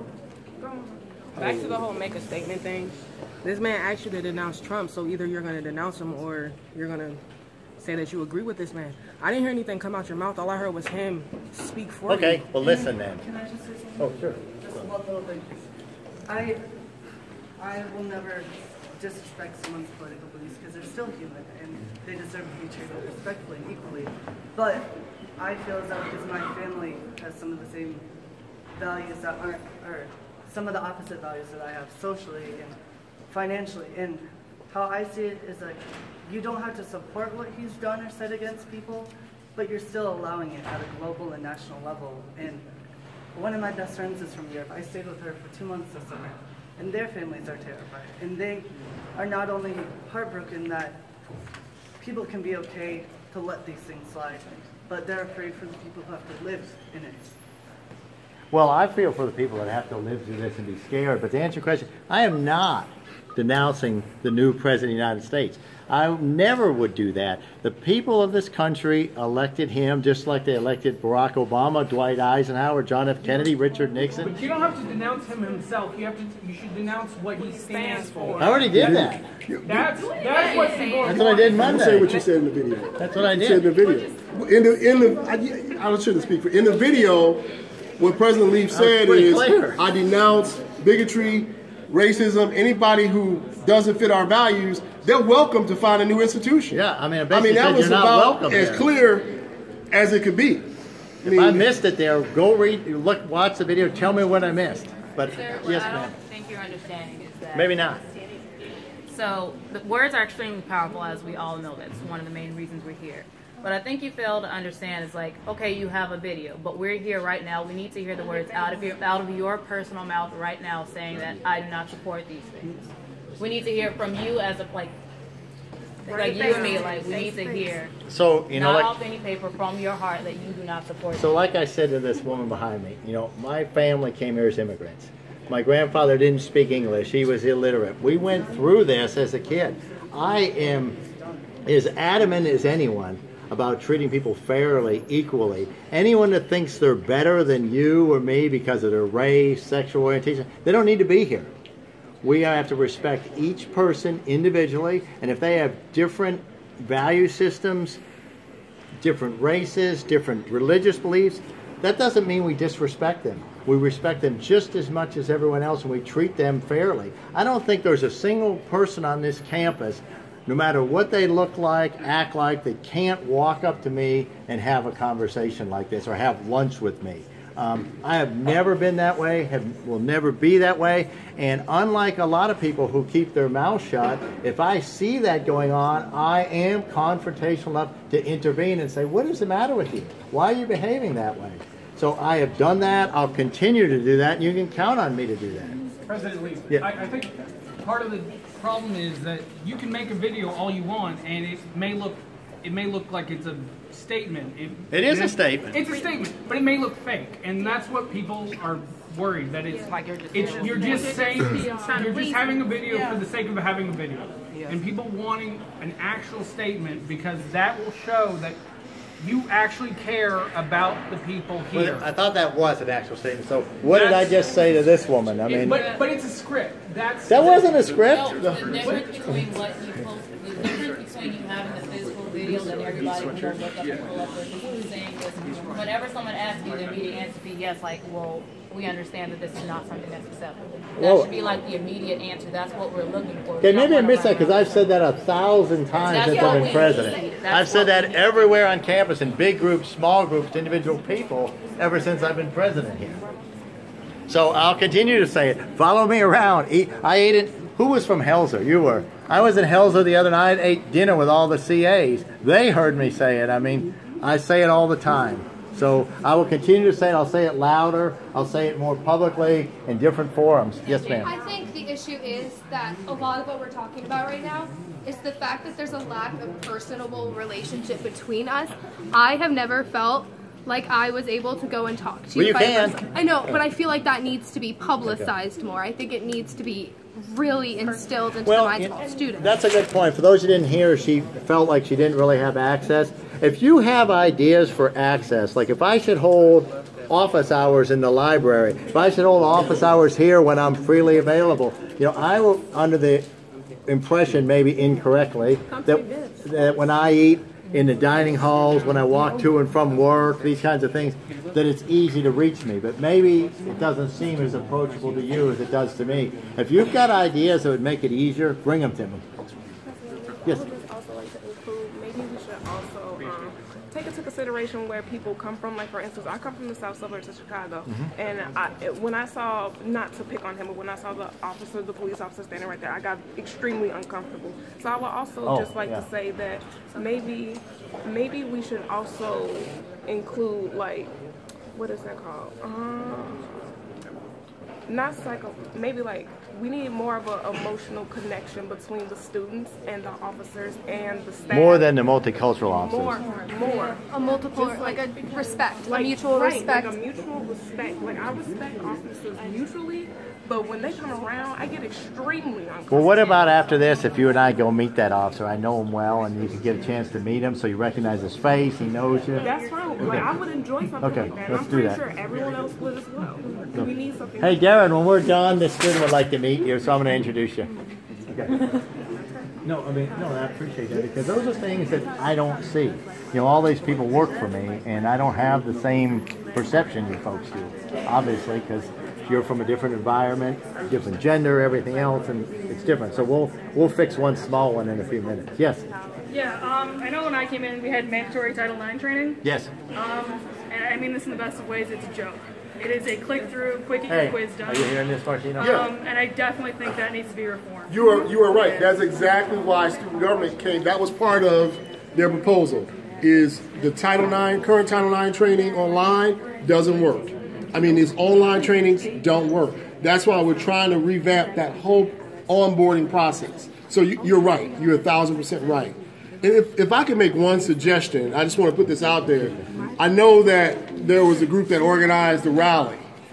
Back to the whole make a statement thing. This man asked you to denounce Trump, so either you're going to denounce him or you're going to say that you agree with this man. I didn't hear anything come out your mouth. All I heard was him speak for you. Okay, well listen then. Can I just say something? Oh, sure. Just one little thing. I, I will never disrespect someone's political beliefs because they're still human and they deserve to be treated respectfully and equally. But I feel as though because my family has some of the same values that aren't, or some of the opposite values that I have socially and financially. And how I see it is like, you don't have to support what he's done or said against people, but you're still allowing it at a global and national level. And one of my best friends is from Europe. I stayed with her for two months this summer, and their families are terrified. And they are not only heartbroken that people can be okay to let these things slide, but they're afraid for the people who have to live in it. Well, I feel for the people that have to live through this and be scared. But to answer your question, I am not denouncing the new President of the United States. I never would do that. The people of this country elected him just like they elected Barack Obama, Dwight Eisenhower, John F. Kennedy, Richard Nixon. But you don't have to denounce him himself. You have to. You should denounce what he stands for. I already did that. That's that's what's going That's what I did Monday. Say what you said in the video. That's what I You did. said in the video. In the in the I, I shouldn't speak for in the video. What President Leath said is, clear. I denounce bigotry, racism. Anybody who doesn't fit our values, they're welcome to find a new institution. Yeah, I mean, I I basically mean that said was you're not about welcome as here. clear as it could be. I If mean, I missed it there, go read, look, watch the video, tell me what I missed. But Sir, what yes, I ma'am. don't think you're understanding is that Maybe not. So the words are extremely powerful, as we all know. That's one of the main reasons we're here. But I think you fail to understand is like, okay, you have a video, but we're here right now. We need to hear the words out of your out of your personal mouth right now, saying that I do not support these things. We need to hear from you as a like, like you and me. Like we need to hear. So you know, not like, off any paper, from your heart, that you do not support. So like I said to this woman behind me, you know, my family came here as immigrants. My grandfather didn't speak English. He was illiterate. We went through this as a kid. I am as adamant as anyone about treating people fairly, equally. Anyone that thinks they're better than you or me because of their race, sexual orientation, they don't need to be here. We have to respect each person individually, and if they have different value systems, different races, different religious beliefs, that doesn't mean we disrespect them. We respect them just as much as everyone else, and we treat them fairly. I don't think there's a single person on this campus, no matter what they look like, act like, they can't walk up to me and have a conversation like this or have lunch with me. Um, I have never been that way, have, will never be that way, and unlike a lot of people who keep their mouth shut, if I see that going on, I am confrontational enough to intervene and say, what is the matter with you? Why are you behaving that way? So I have done that, I'll continue to do that, and you can count on me to do that. President Leath, Yeah. I, I think part of the problem is that you can make a video all you want, and it may look, it may look like it's a statement. It, It is it, a statement. It's a statement, but it may look fake, and that's what people are worried that it's like you're just, it's, you're just saying you're just having a video for the sake of having a video, and people wanting an actual statement because that will show that you actually care about the people here. But I thought that was an actual statement. So what did I just say to this woman? I mean, but but it's a script. That's that wasn't a script. No, the difference between what you post, the difference between you having the physical video that everybody can go look up and pull up with, is saying this. Whenever someone asks you, the immediate answer be yes, like, well, we understand that this is not something that's acceptable. That Well, should be like the immediate answer. That's what we're looking for. Okay, maybe I missed that because I've said that a thousand times That's since what I've we been president. need. That's I've said what that we need. everywhere on campus, in big groups, small groups, individual people, ever since I've been president here. So I'll continue to say it. Follow me around. Eat, I ate it. Who was from Helzer? You were. I was in Helzer the other night, ate dinner with all the C As. They heard me say it. I mean, I say it all the time. So I will continue to say it. I'll say it louder. I'll say it more publicly in different forums. Yes, ma'am. I think the issue is that a lot of what we're talking about right now is the fact that there's a lack of personable relationship between us. I have never felt like I was able to go and talk to Well, you if I can. was- I know, but I feel like that needs to be publicized more. I think it needs to be really instilled into Well, the minds you- of all students. That's a good point. For those who didn't hear, she felt like she didn't really have access. If you have ideas for access, like if I should hold office hours in the library, if I should hold office hours here when I'm freely available, you know, I will, under the impression, maybe incorrectly, that, that when I eat in the dining halls, when I walk to and from work, these kinds of things, that it's easy to reach me. But maybe it doesn't seem as approachable to you as it does to me. If you've got ideas that would make it easier, bring them to me. Yes. I would just also like to include, maybe we should also um, take into consideration where people come from. Like, for instance, I come from the south suburbs of Chicago, Mhm. and I, it- when I saw, not to pick on him, but when I saw the officer, the police officer standing right there, I got extremely uncomfortable. So I would also Oh, just like yeah. to say that maybe, maybe we should also include, like, what is that called? Um, not psycho, maybe like we need more of an emotional connection between the students and the officers and the staff. More than the multicultural officers. More, more. A multiple, Just like, a respect, like, a mutual right, respect. Like a mutual respect. Like I respect officers mutually, but when they come around, I get extremely uncomfortable. Well, what about after this, if you and I go meet that officer? I know him well, and you can get a chance to meet him, so you recognize his face, he knows you. That's fine. Okay. Like I would enjoy something Okay, like that. let's I'm do pretty that. sure everyone else would as well. We need something. Hey, Darren, when we're done, this student would like to meet you, so I'm going to introduce you. Okay. No, I mean, no, I appreciate that, because those are things that I don't see. You know, all these people work for me, and I don't have the same perception you folks do, obviously, because you're from a different environment, different gender, everything else, and it's different. So we'll we'll fix one small one in a few minutes. Yes? Yeah, um, I know when I came in, we had mandatory Title nine training. Yes. Um, and I mean this in the best of ways, it's a joke. It is a click-through, quick and Hey, quiz done. are you hearing this, Martino? Um, and I definitely think that needs to be reformed. You are you are right. That's exactly why student government came. That was part of their proposal. Is the Title nine current Title nine training online doesn't work. I mean, these online trainings don't work. That's why we're trying to revamp that whole onboarding process. So you, you're right. You're a thousand percent right. And if, if I can make one suggestion, I just want to put this out there. I know that there was a group that organized the rally.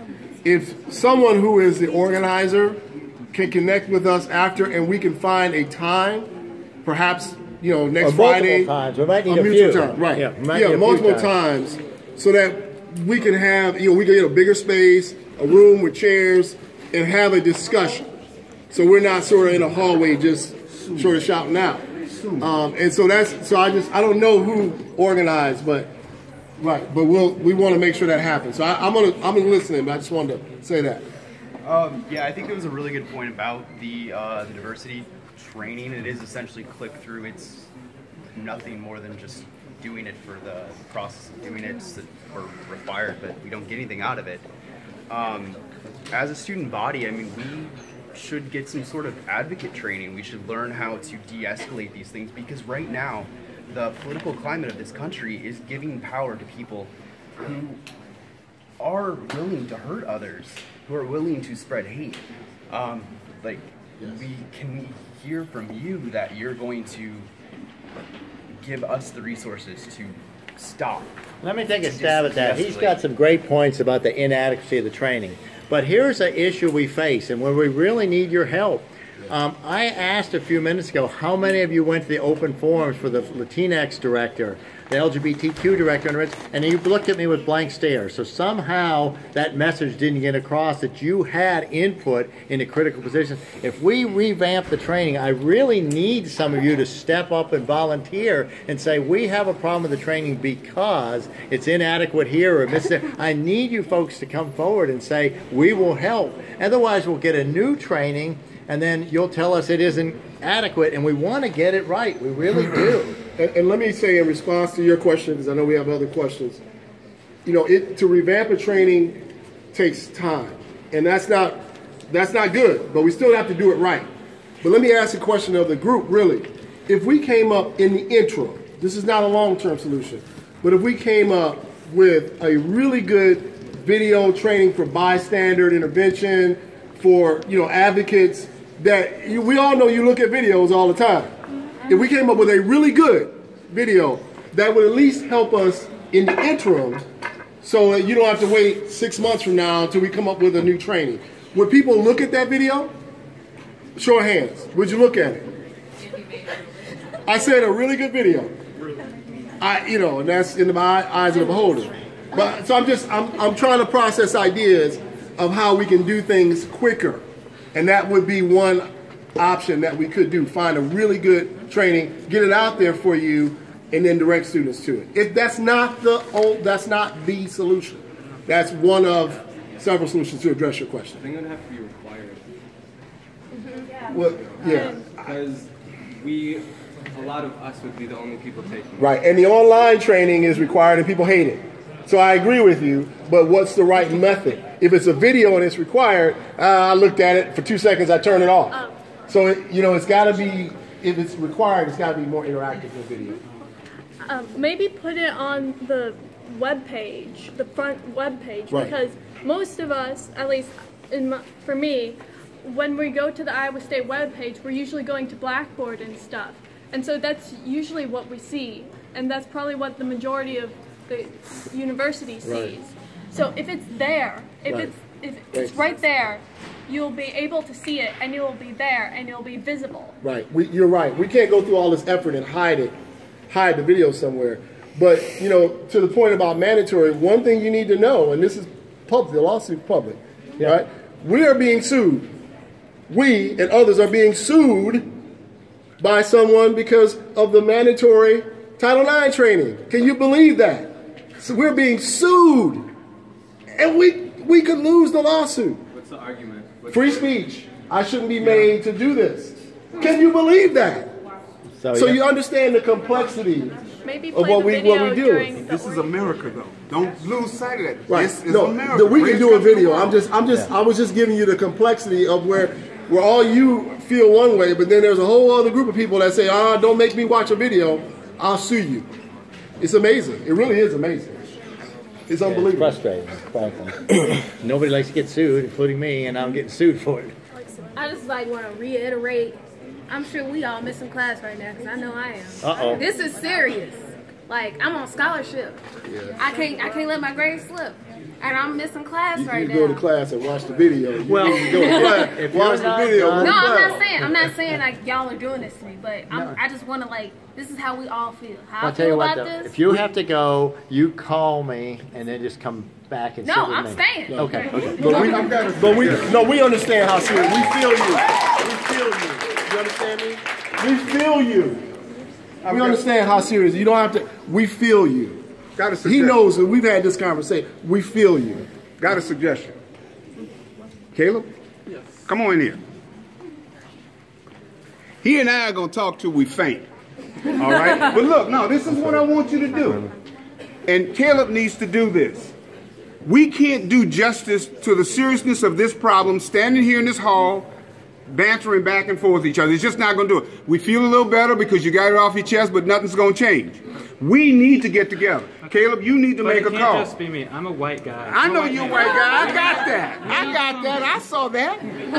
If someone who is the organizer can connect with us after, and we can find a time, perhaps you know next Or multiple Friday, times. We might need a a mutual few. time, right? Yeah, we might Yeah, need a few multiple times. times, so that we can have you know we can get a bigger space, a room with chairs, and have a discussion. So we're not sort of in a hallway just sort of shouting out. Um, and so that's so I just I don't know who organized, but right, but we'll we want to make sure that happens. So I, I'm gonna I'm gonna listen, but I just wanted to say that. Um, yeah, I think there was a really good point about the uh, the diversity training. It is essentially click through. It's nothing more than just doing it for the process of doing it. It's we're required, but we don't get anything out of it. Um, as a student body, I mean, we should get some sort of advocate training. We should learn how to de-escalate these things, because right now the political climate of this country is giving power to people who are willing to hurt others, who are willing to spread hate. Um, like, yes. we can we hear from you that you're going to give us the resources to stop. Let me take a stab at that. He's got some great points about the inadequacy of the training. But here's an issue we face, and where we really need your help. Um, I asked a few minutes ago, how many of you went to the open forums for the Latinx director, the L G B T Q director, and you looked at me with blank stares. So somehow that message didn't get across that you had input into critical positions. If we revamp the training, I really need some of you to step up and volunteer and say, we have a problem with the training because it's inadequate here or missing. I need you folks to come forward and say, we will help. Otherwise, we'll get a new training, and then you'll tell us it isn't adequate, and we want to get it right. We really do. And, and let me say in response to your question, because I know we have other questions, you know, it, to revamp a training takes time, and that's not that's not good, but we still have to do it right. But let me ask a question of the group, really. If we came up in the interim, this is not a long-term solution, but if we came up with a really good video training for bystander intervention, for, you know, advocates, that you, we all know you look at videos all the time. If we came up with a really good video that would at least help us in the interim, so that you don't have to wait six months from now until we come up with a new training. Would people look at that video? Show of hands. Would you look at it? I said a really good video. I, you know, and that's in the eyes of the beholder. But so I'm just, I'm, I'm trying to process ideas of how we can do things quicker. And that would be one option that we could do. Find a really good training, get it out there for you, and then direct students to it. If that's not the old, that's not the solution. That's one of several solutions to address your question. I think it would have to be required. Mm-hmm. Well, yeah. Because we, a lot of us would be the only people taking it. Right, and the online training is required and people hate it. So I agree with you, but what's the right method? If it's a video and it's required, uh, I looked at it for two seconds, I turn it off. Um, so, it, you know, it's got to be, if it's required, it's got to be more interactive than video. Um, maybe put it on the web page, the front web page, Right. because most of us, at least in my, for me, when we go to the Iowa State webpage, we're usually going to Blackboard and stuff. And so that's usually what we see. And that's probably what the majority of the university sees. Right. So if it's there, if Right. it's if it's right there, you'll be able to see it, and you'll be there, and you'll be visible. Right. We, you're right. We can't go through all this effort and hide it, hide the video somewhere. But, you know, to the point about mandatory, one thing you need to know, and this is public, the lawsuit's public, yeah. right? We are being sued. We and others are being sued by someone because of the mandatory Title nine training. Can you believe that? So we're being sued. And we, we could lose the lawsuit. What's the argument? What's Free speech. I shouldn't be made to do this. Can you believe that? So, so yeah. you understand the complexity Maybe of what we what we do. This is America, though. Don't lose sight of that. Right. This is no, America. The, we can Raise do a video. the I'm just, I'm just, yeah. I was just giving you the complexity of where, where all you feel one way, but then there's a whole other group of people that say, "Ah, don't make me watch a video. I'll sue you." It's amazing. It really is amazing. It's yeah, unbelievable. It's frustrating, frankly. Nobody likes to get sued, including me, and I'm getting sued for it. I just like want to reiterate. I'm sure we all missing class right now because I know I am. Uh-oh. This is serious. Like I'm on scholarship. Yeah. I can't. I can't let my grades slip. And I'm missing class you right need now. to go to class and watch the video. You well, need to go to class, if watch the video. No, I'm class. not saying. I'm not saying like y'all are doing this to me, but I'm, no. I just want to like. This is how we all feel. How I'll I tell you feel what, about though, this. if you have to go, you call me and then just come back and no, sit with I'm me. staying. No. Okay. Okay. But we, but we, no, we understand how serious. We feel you. We feel you. You understand me? We feel you. We understand how serious. You don't have to. We feel you. Got a he knows that we've had this conversation. We feel you. Got a suggestion. Caleb? Yes. Come on in here. He and I are going to talk till we faint. All right? But look, no, this is what I want you to do. And Caleb needs to do this. We can't do justice to the seriousness of this problem standing here in this hall, bantering back and forth with each other. It's just not going to do it. We feel a little better because you got it off your chest, but nothing's going to change. We need to get together. Caleb, you need to but make it a can't call. Just be me. I'm a white guy. I know white you're a man. white guy. I got that. I got that. I saw that.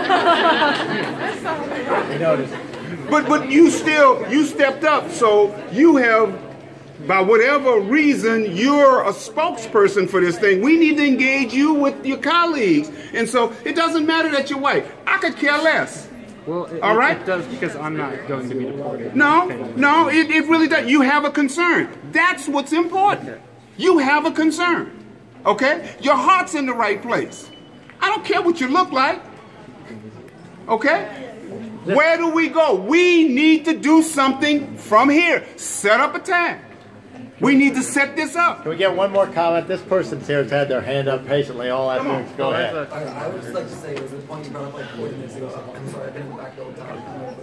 But but you still you stepped up. So you have, by whatever reason, you're a spokesperson for this thing. We need to engage you with your colleagues. And so it doesn't matter that you're white. I could care less. Well, it, all right? It does because I'm not going to be deported. No, no, it, it really does. You have a concern. That's what's important. You have a concern. Okay? Your heart's in the right place. I don't care what you look like. Okay? Where do we go? We need to do something from here. Set up a time. We need to set this up. Can we get one more comment? This person's here has had their hand up patiently all afternoon. Go ahead. I, I would just like to say, it was a point you brought up like forty minutes ago. I'm sorry, I've been in the back the whole time.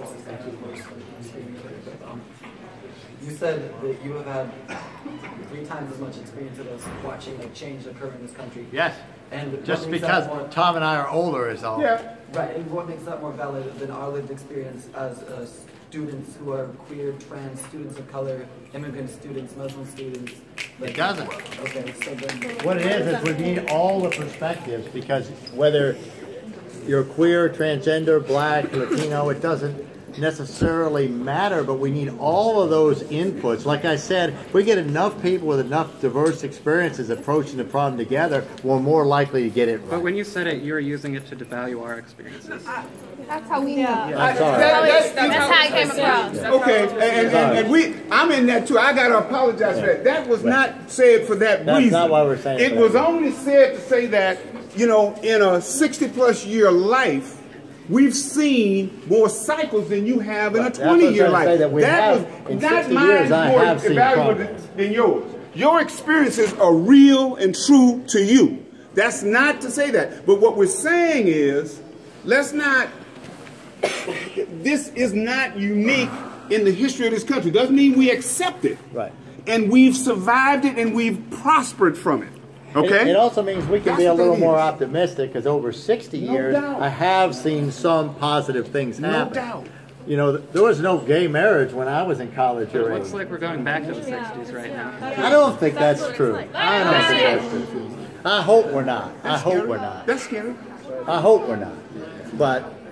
You said that you have had three times as much experience as us watching like change occur in this country. Yes. And just because more, Tom and I are older is all. Yeah. Right. And what makes that more valid than our lived experience as uh, students who are queer, trans, students of color, immigrant students, Muslim students? Like, it doesn't. Okay. So then, what it is is we need all the perspectives, because whether you're queer, transgender, black, Latino, it doesn't necessarily matter, but we need all of those inputs. Like I said, if we get enough people with enough diverse experiences approaching the problem together, we're more likely to get it right. But when you said it, you were using it to devalue our experiences. That's how we yeah. yeah. I'm sorry. That, that, that's, that's how it came across. Yeah. Okay, and, and, and, and we, I'm in that too. I got to apologize yeah. for that. That was right. not said for that that's reason. That's not why we're saying it. It was only said to say that, you know, in a sixty plus year life, we've seen more cycles than you have in a twenty year life. That, that was not mine years, more valuable than yours. Your experiences are real and true to you. That's not to say that. But what we're saying is, let's not, this is not unique in the history of this country. Doesn't mean we accept it. Right. And we've survived it and we've prospered from it. Okay. It, it also means we can That's be a little is. more optimistic, because over sixty no years, doubt. I have seen some positive things no happen. No doubt. You know, there was no gay marriage when I was in college. It looks like we're going back to the sixties right now. I don't think that's, that's true. I don't think that's true. I hope we're not. That's I hope scary. we're not. That's scary. I hope we're not. But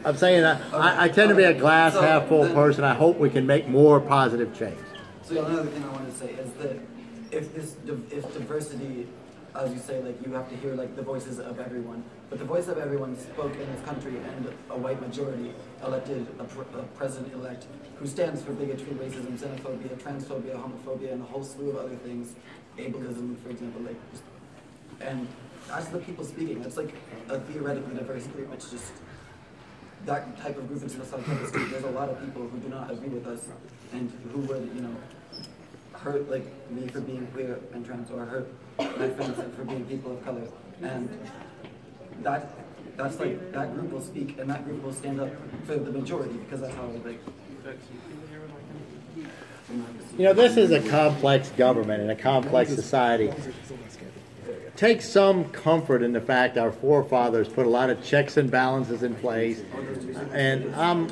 I'm saying I, I, I tend to be a glass So, half full the- person. I hope we can make more positive change. So another thing I wanted to say is that if this, if diversity, as you say, like you have to hear like the voices of everyone, but the voice of everyone spoke in this country, and a white majority elected a, pr a president-elect who stands for bigotry, racism, xenophobia, transphobia, homophobia, and a whole slew of other things, ableism, for example, like, just, and that's the people speaking. It's like a theoretically diverse group. It's just that type of group in South Campus too. There's a lot of people who do not agree with us, and who would, you know, hurt like me for being queer and trans, or hurt my friends for being people of color, and that that's like that group will speak, and that group will stand up for the majority, because that's how like. You know, this is a complex government and a complex society. Take some comfort in the fact our forefathers put a lot of checks and balances in place, and I'm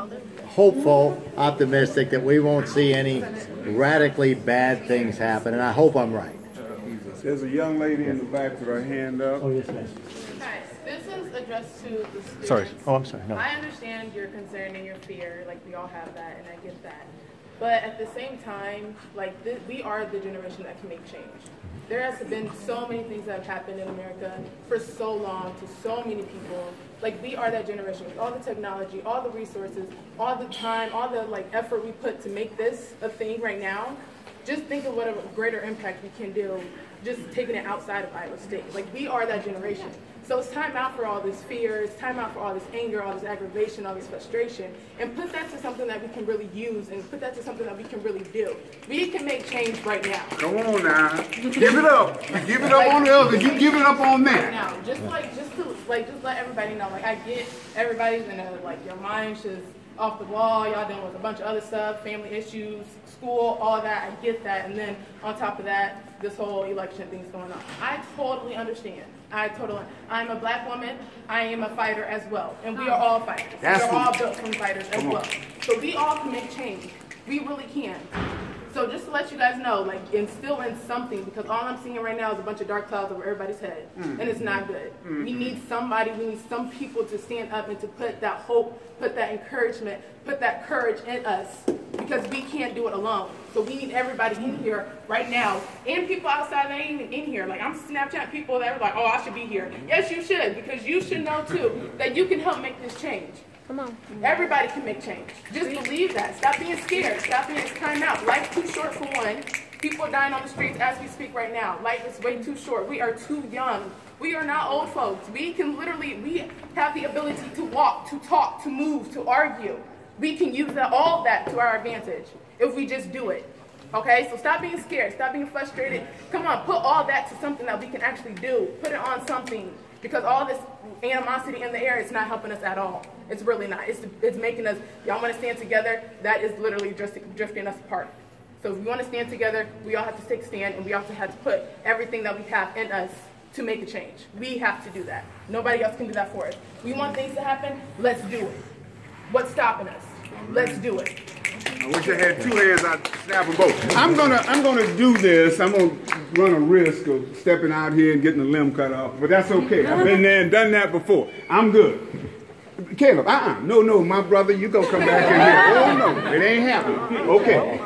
hopeful, optimistic that we won't see any radically bad things happen, and I hope I'm right. There's a young lady in the back with her hand up. Oh, yes, ma'am. Hi, this is addressed to the students. Sorry. Oh, I'm sorry. No. I understand your concern and your fear, like we all have that, and I get that. But at the same time, like th we are the generation that can make change. There has been so many things that have happened in America for so long to so many people. Like we are that generation with all the technology, all the resources, all the time, all the like effort we put to make this a thing right now. Just think of what a greater impact we can do just taking it outside of Iowa State. Like we are that generation. So it's time out for all this fear, it's time out for all this anger, all this aggravation, all this frustration, and put that to something that we can really use, and put that to something that we can really do. We can make change right now. Come on now. Give it up. Give it up on the others. You give it up on that. Right now. Just like just to like just let everybody know. Like I get everybody's in a like your mind's just off the wall, y'all dealing with a bunch of other stuff, family issues, school, all that. I get that. And then on top of that, this whole election thing's going on. I totally understand. I totally, I'm a black woman, I am a fighter as well. And we are all fighters. That's we are all what, built from fighters as well. So we all can make change. We really can. So just to let you guys know, like instill in something, because all I'm seeing right now is a bunch of dark clouds over everybody's head. Mm-hmm. And it's not good. Mm-hmm. We need somebody, we need some people to stand up and to put that hope, put that encouragement, put that courage in us, because we can't do it alone. So we need everybody in here right now, and people outside that ain't even in here. Like I'm Snapchat people that are like, oh, I should be here. Yes, you should, because you should know too that you can help make this change. Come on. Everybody can make change. Just believe that. Stop being scared. Stop being, it's time out. Life's too short for one. People are dying on the streets as we speak right now. Life is way too short. We are too young. We are not old folks. We can literally, we have the ability to walk, to talk, to move, to argue. We can use that, all of that to our advantage if we just do it. Okay, so stop being scared. Stop being frustrated. Come on, put all that to something that we can actually do. Put it on something. Because all this animosity in the air, it's not helping us at all. It's really not. It's, it's making us, y'all want to stand together, that is literally just drifting us apart. So if we want to stand together, we all have to take a stand, and we also have to put everything that we have in us to make a change. We have to do that. Nobody else can do that for us. We want things to happen, let's do it. What's stopping us? Let's do it. I wish I had two hands, I'd snap them both. I'm gonna, I'm gonna do this. I'm gonna run a risk of stepping out here and getting a limb cut off, but that's okay. I've been there and done that before. I'm good. Caleb, uh-uh, no, no, my brother, you gonna come back in here. Oh no, it ain't happening. Okay.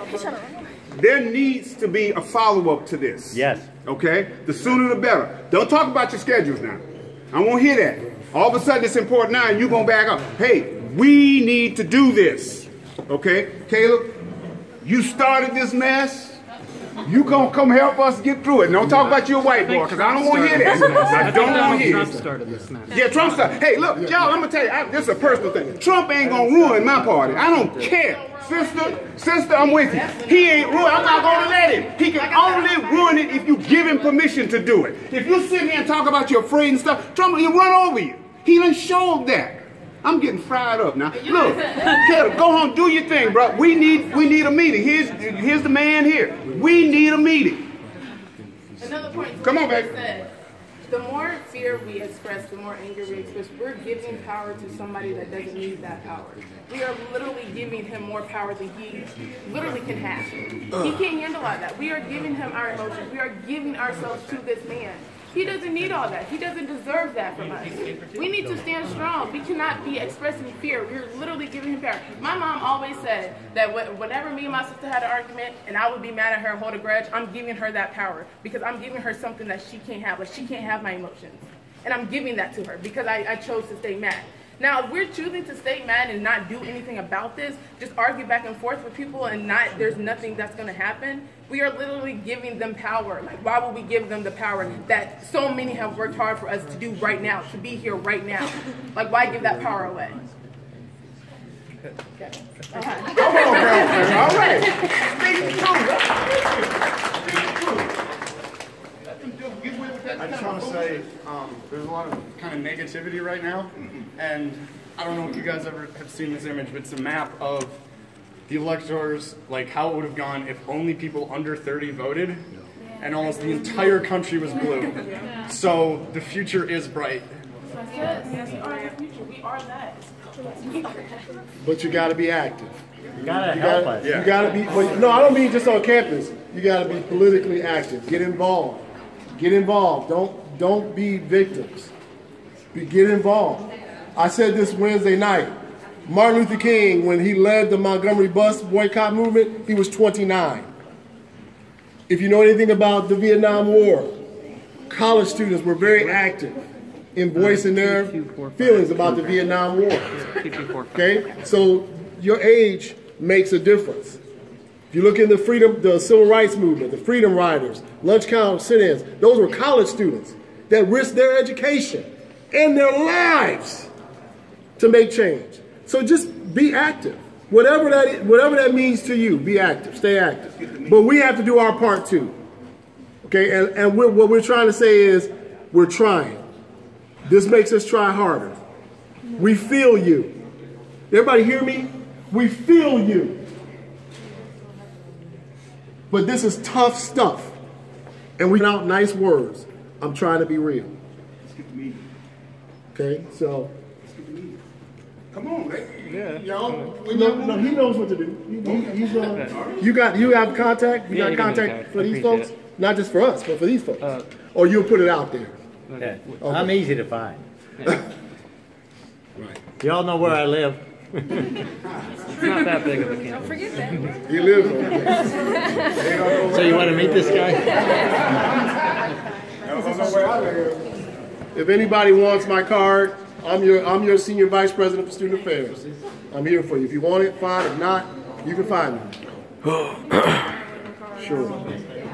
There needs to be a follow-up to this. Yes. Okay? The sooner the better. Don't talk about your schedules now. I won't hear that. All of a sudden it's important now and you're gonna back up. Hey, we need to do this. Okay, Caleb, you started this mess. You gonna come help us get through it. And don't talk about your white boy, because I don't want to hear that. I don't want to hear Trump it. started this mess. Yeah, Trump started. Hey, look, y'all, I'm gonna tell you, I, this is a personal thing. Trump ain't gonna ruin my party. I don't care. Sister, sister, I'm with you. He ain't ruin. I'm not gonna let him. He can only ruin it if you give him permission to do it. If you sit here and talk about you're afraid and stuff, Trump, he'll run over you. He done showed that. I'm getting fried up now. Look, Caleb, go home, do your thing, bro. We need, we need a meeting. Here's, here's the man here. We need a meeting. Another point. Come on, baby. Said, the more fear we express, the more anger we express, we're giving power to somebody that doesn't need that power. We are literally giving him more power than he literally can have. He can't handle all that. We are giving him our emotions. We are giving ourselves to this man. He doesn't need all that. He doesn't deserve that from us. We need to stand strong. We cannot be expressing fear. We're literally giving him power. My mom always said that whenever me and my sister had an argument and I would be mad at her and hold a grudge, I'm giving her that power because I'm giving her something that she can't have. Like, she can't have my emotions. And I'm giving that to her because I, I chose to stay mad. Now, if we're choosing to stay mad and not do anything about this, just argue back and forth with people and not, there's nothing that's going to happen, we are literally giving them power. Like, why would we give them the power that so many have worked hard for us to do right now, to be here right now? Like, why give that power away? Okay. All right. All right. I just want to say um, there's a lot of kind of negativity right now, and I don't know if you guys ever have seen this image, but it's a map of the electors, like how it would have gone if only people under thirty voted, and almost the entire country was blue. So the future is bright. Yes, we are the future. We are that. But you got to be active. You gotta you help gotta, us. You gotta be. But no, I don't mean just on campus. You gotta be politically active. Get involved. Get involved. Don't don't be victims. Be, get involved. I said this Wednesday night. Martin Luther King, when he led the Montgomery bus boycott movement, he was twenty-nine. If you know anything about the Vietnam War, college students were very active in voicing their feelings about the Vietnam War. Okay, so your age makes a difference. If you look in the freedom, the civil rights movement, the Freedom Riders, lunch count sit-ins, those were college students that risked their education and their lives to make change. So just be active. Whatever that is, whatever that means to you, be active, stay active. But we have to do our part too. Okay, and, and we're, what we're trying to say is we're trying. This makes us try harder. We feel you. Everybody hear me? We feel you. But this is tough stuff. And we out nice words. I'm trying to be real. Okay, so. Come on, man. Yeah. Y'all, no, no, he knows what to do. He, he's, uh, you got, you have contact. You Yeah, got you contact can for these appreciate folks, it. not just for us, but for these folks. Uh, or you'll put it out there. Yeah. Okay. I'm easy to find. Right. Y'all know where I live. It's not that big of a campus. Don't forget that. He lives over there. So you want to meet this guy? If anybody wants my card, I'm your I'm your senior vice president for student affairs. I'm here for you. If you want it, fine. If not, you can find me. Sure.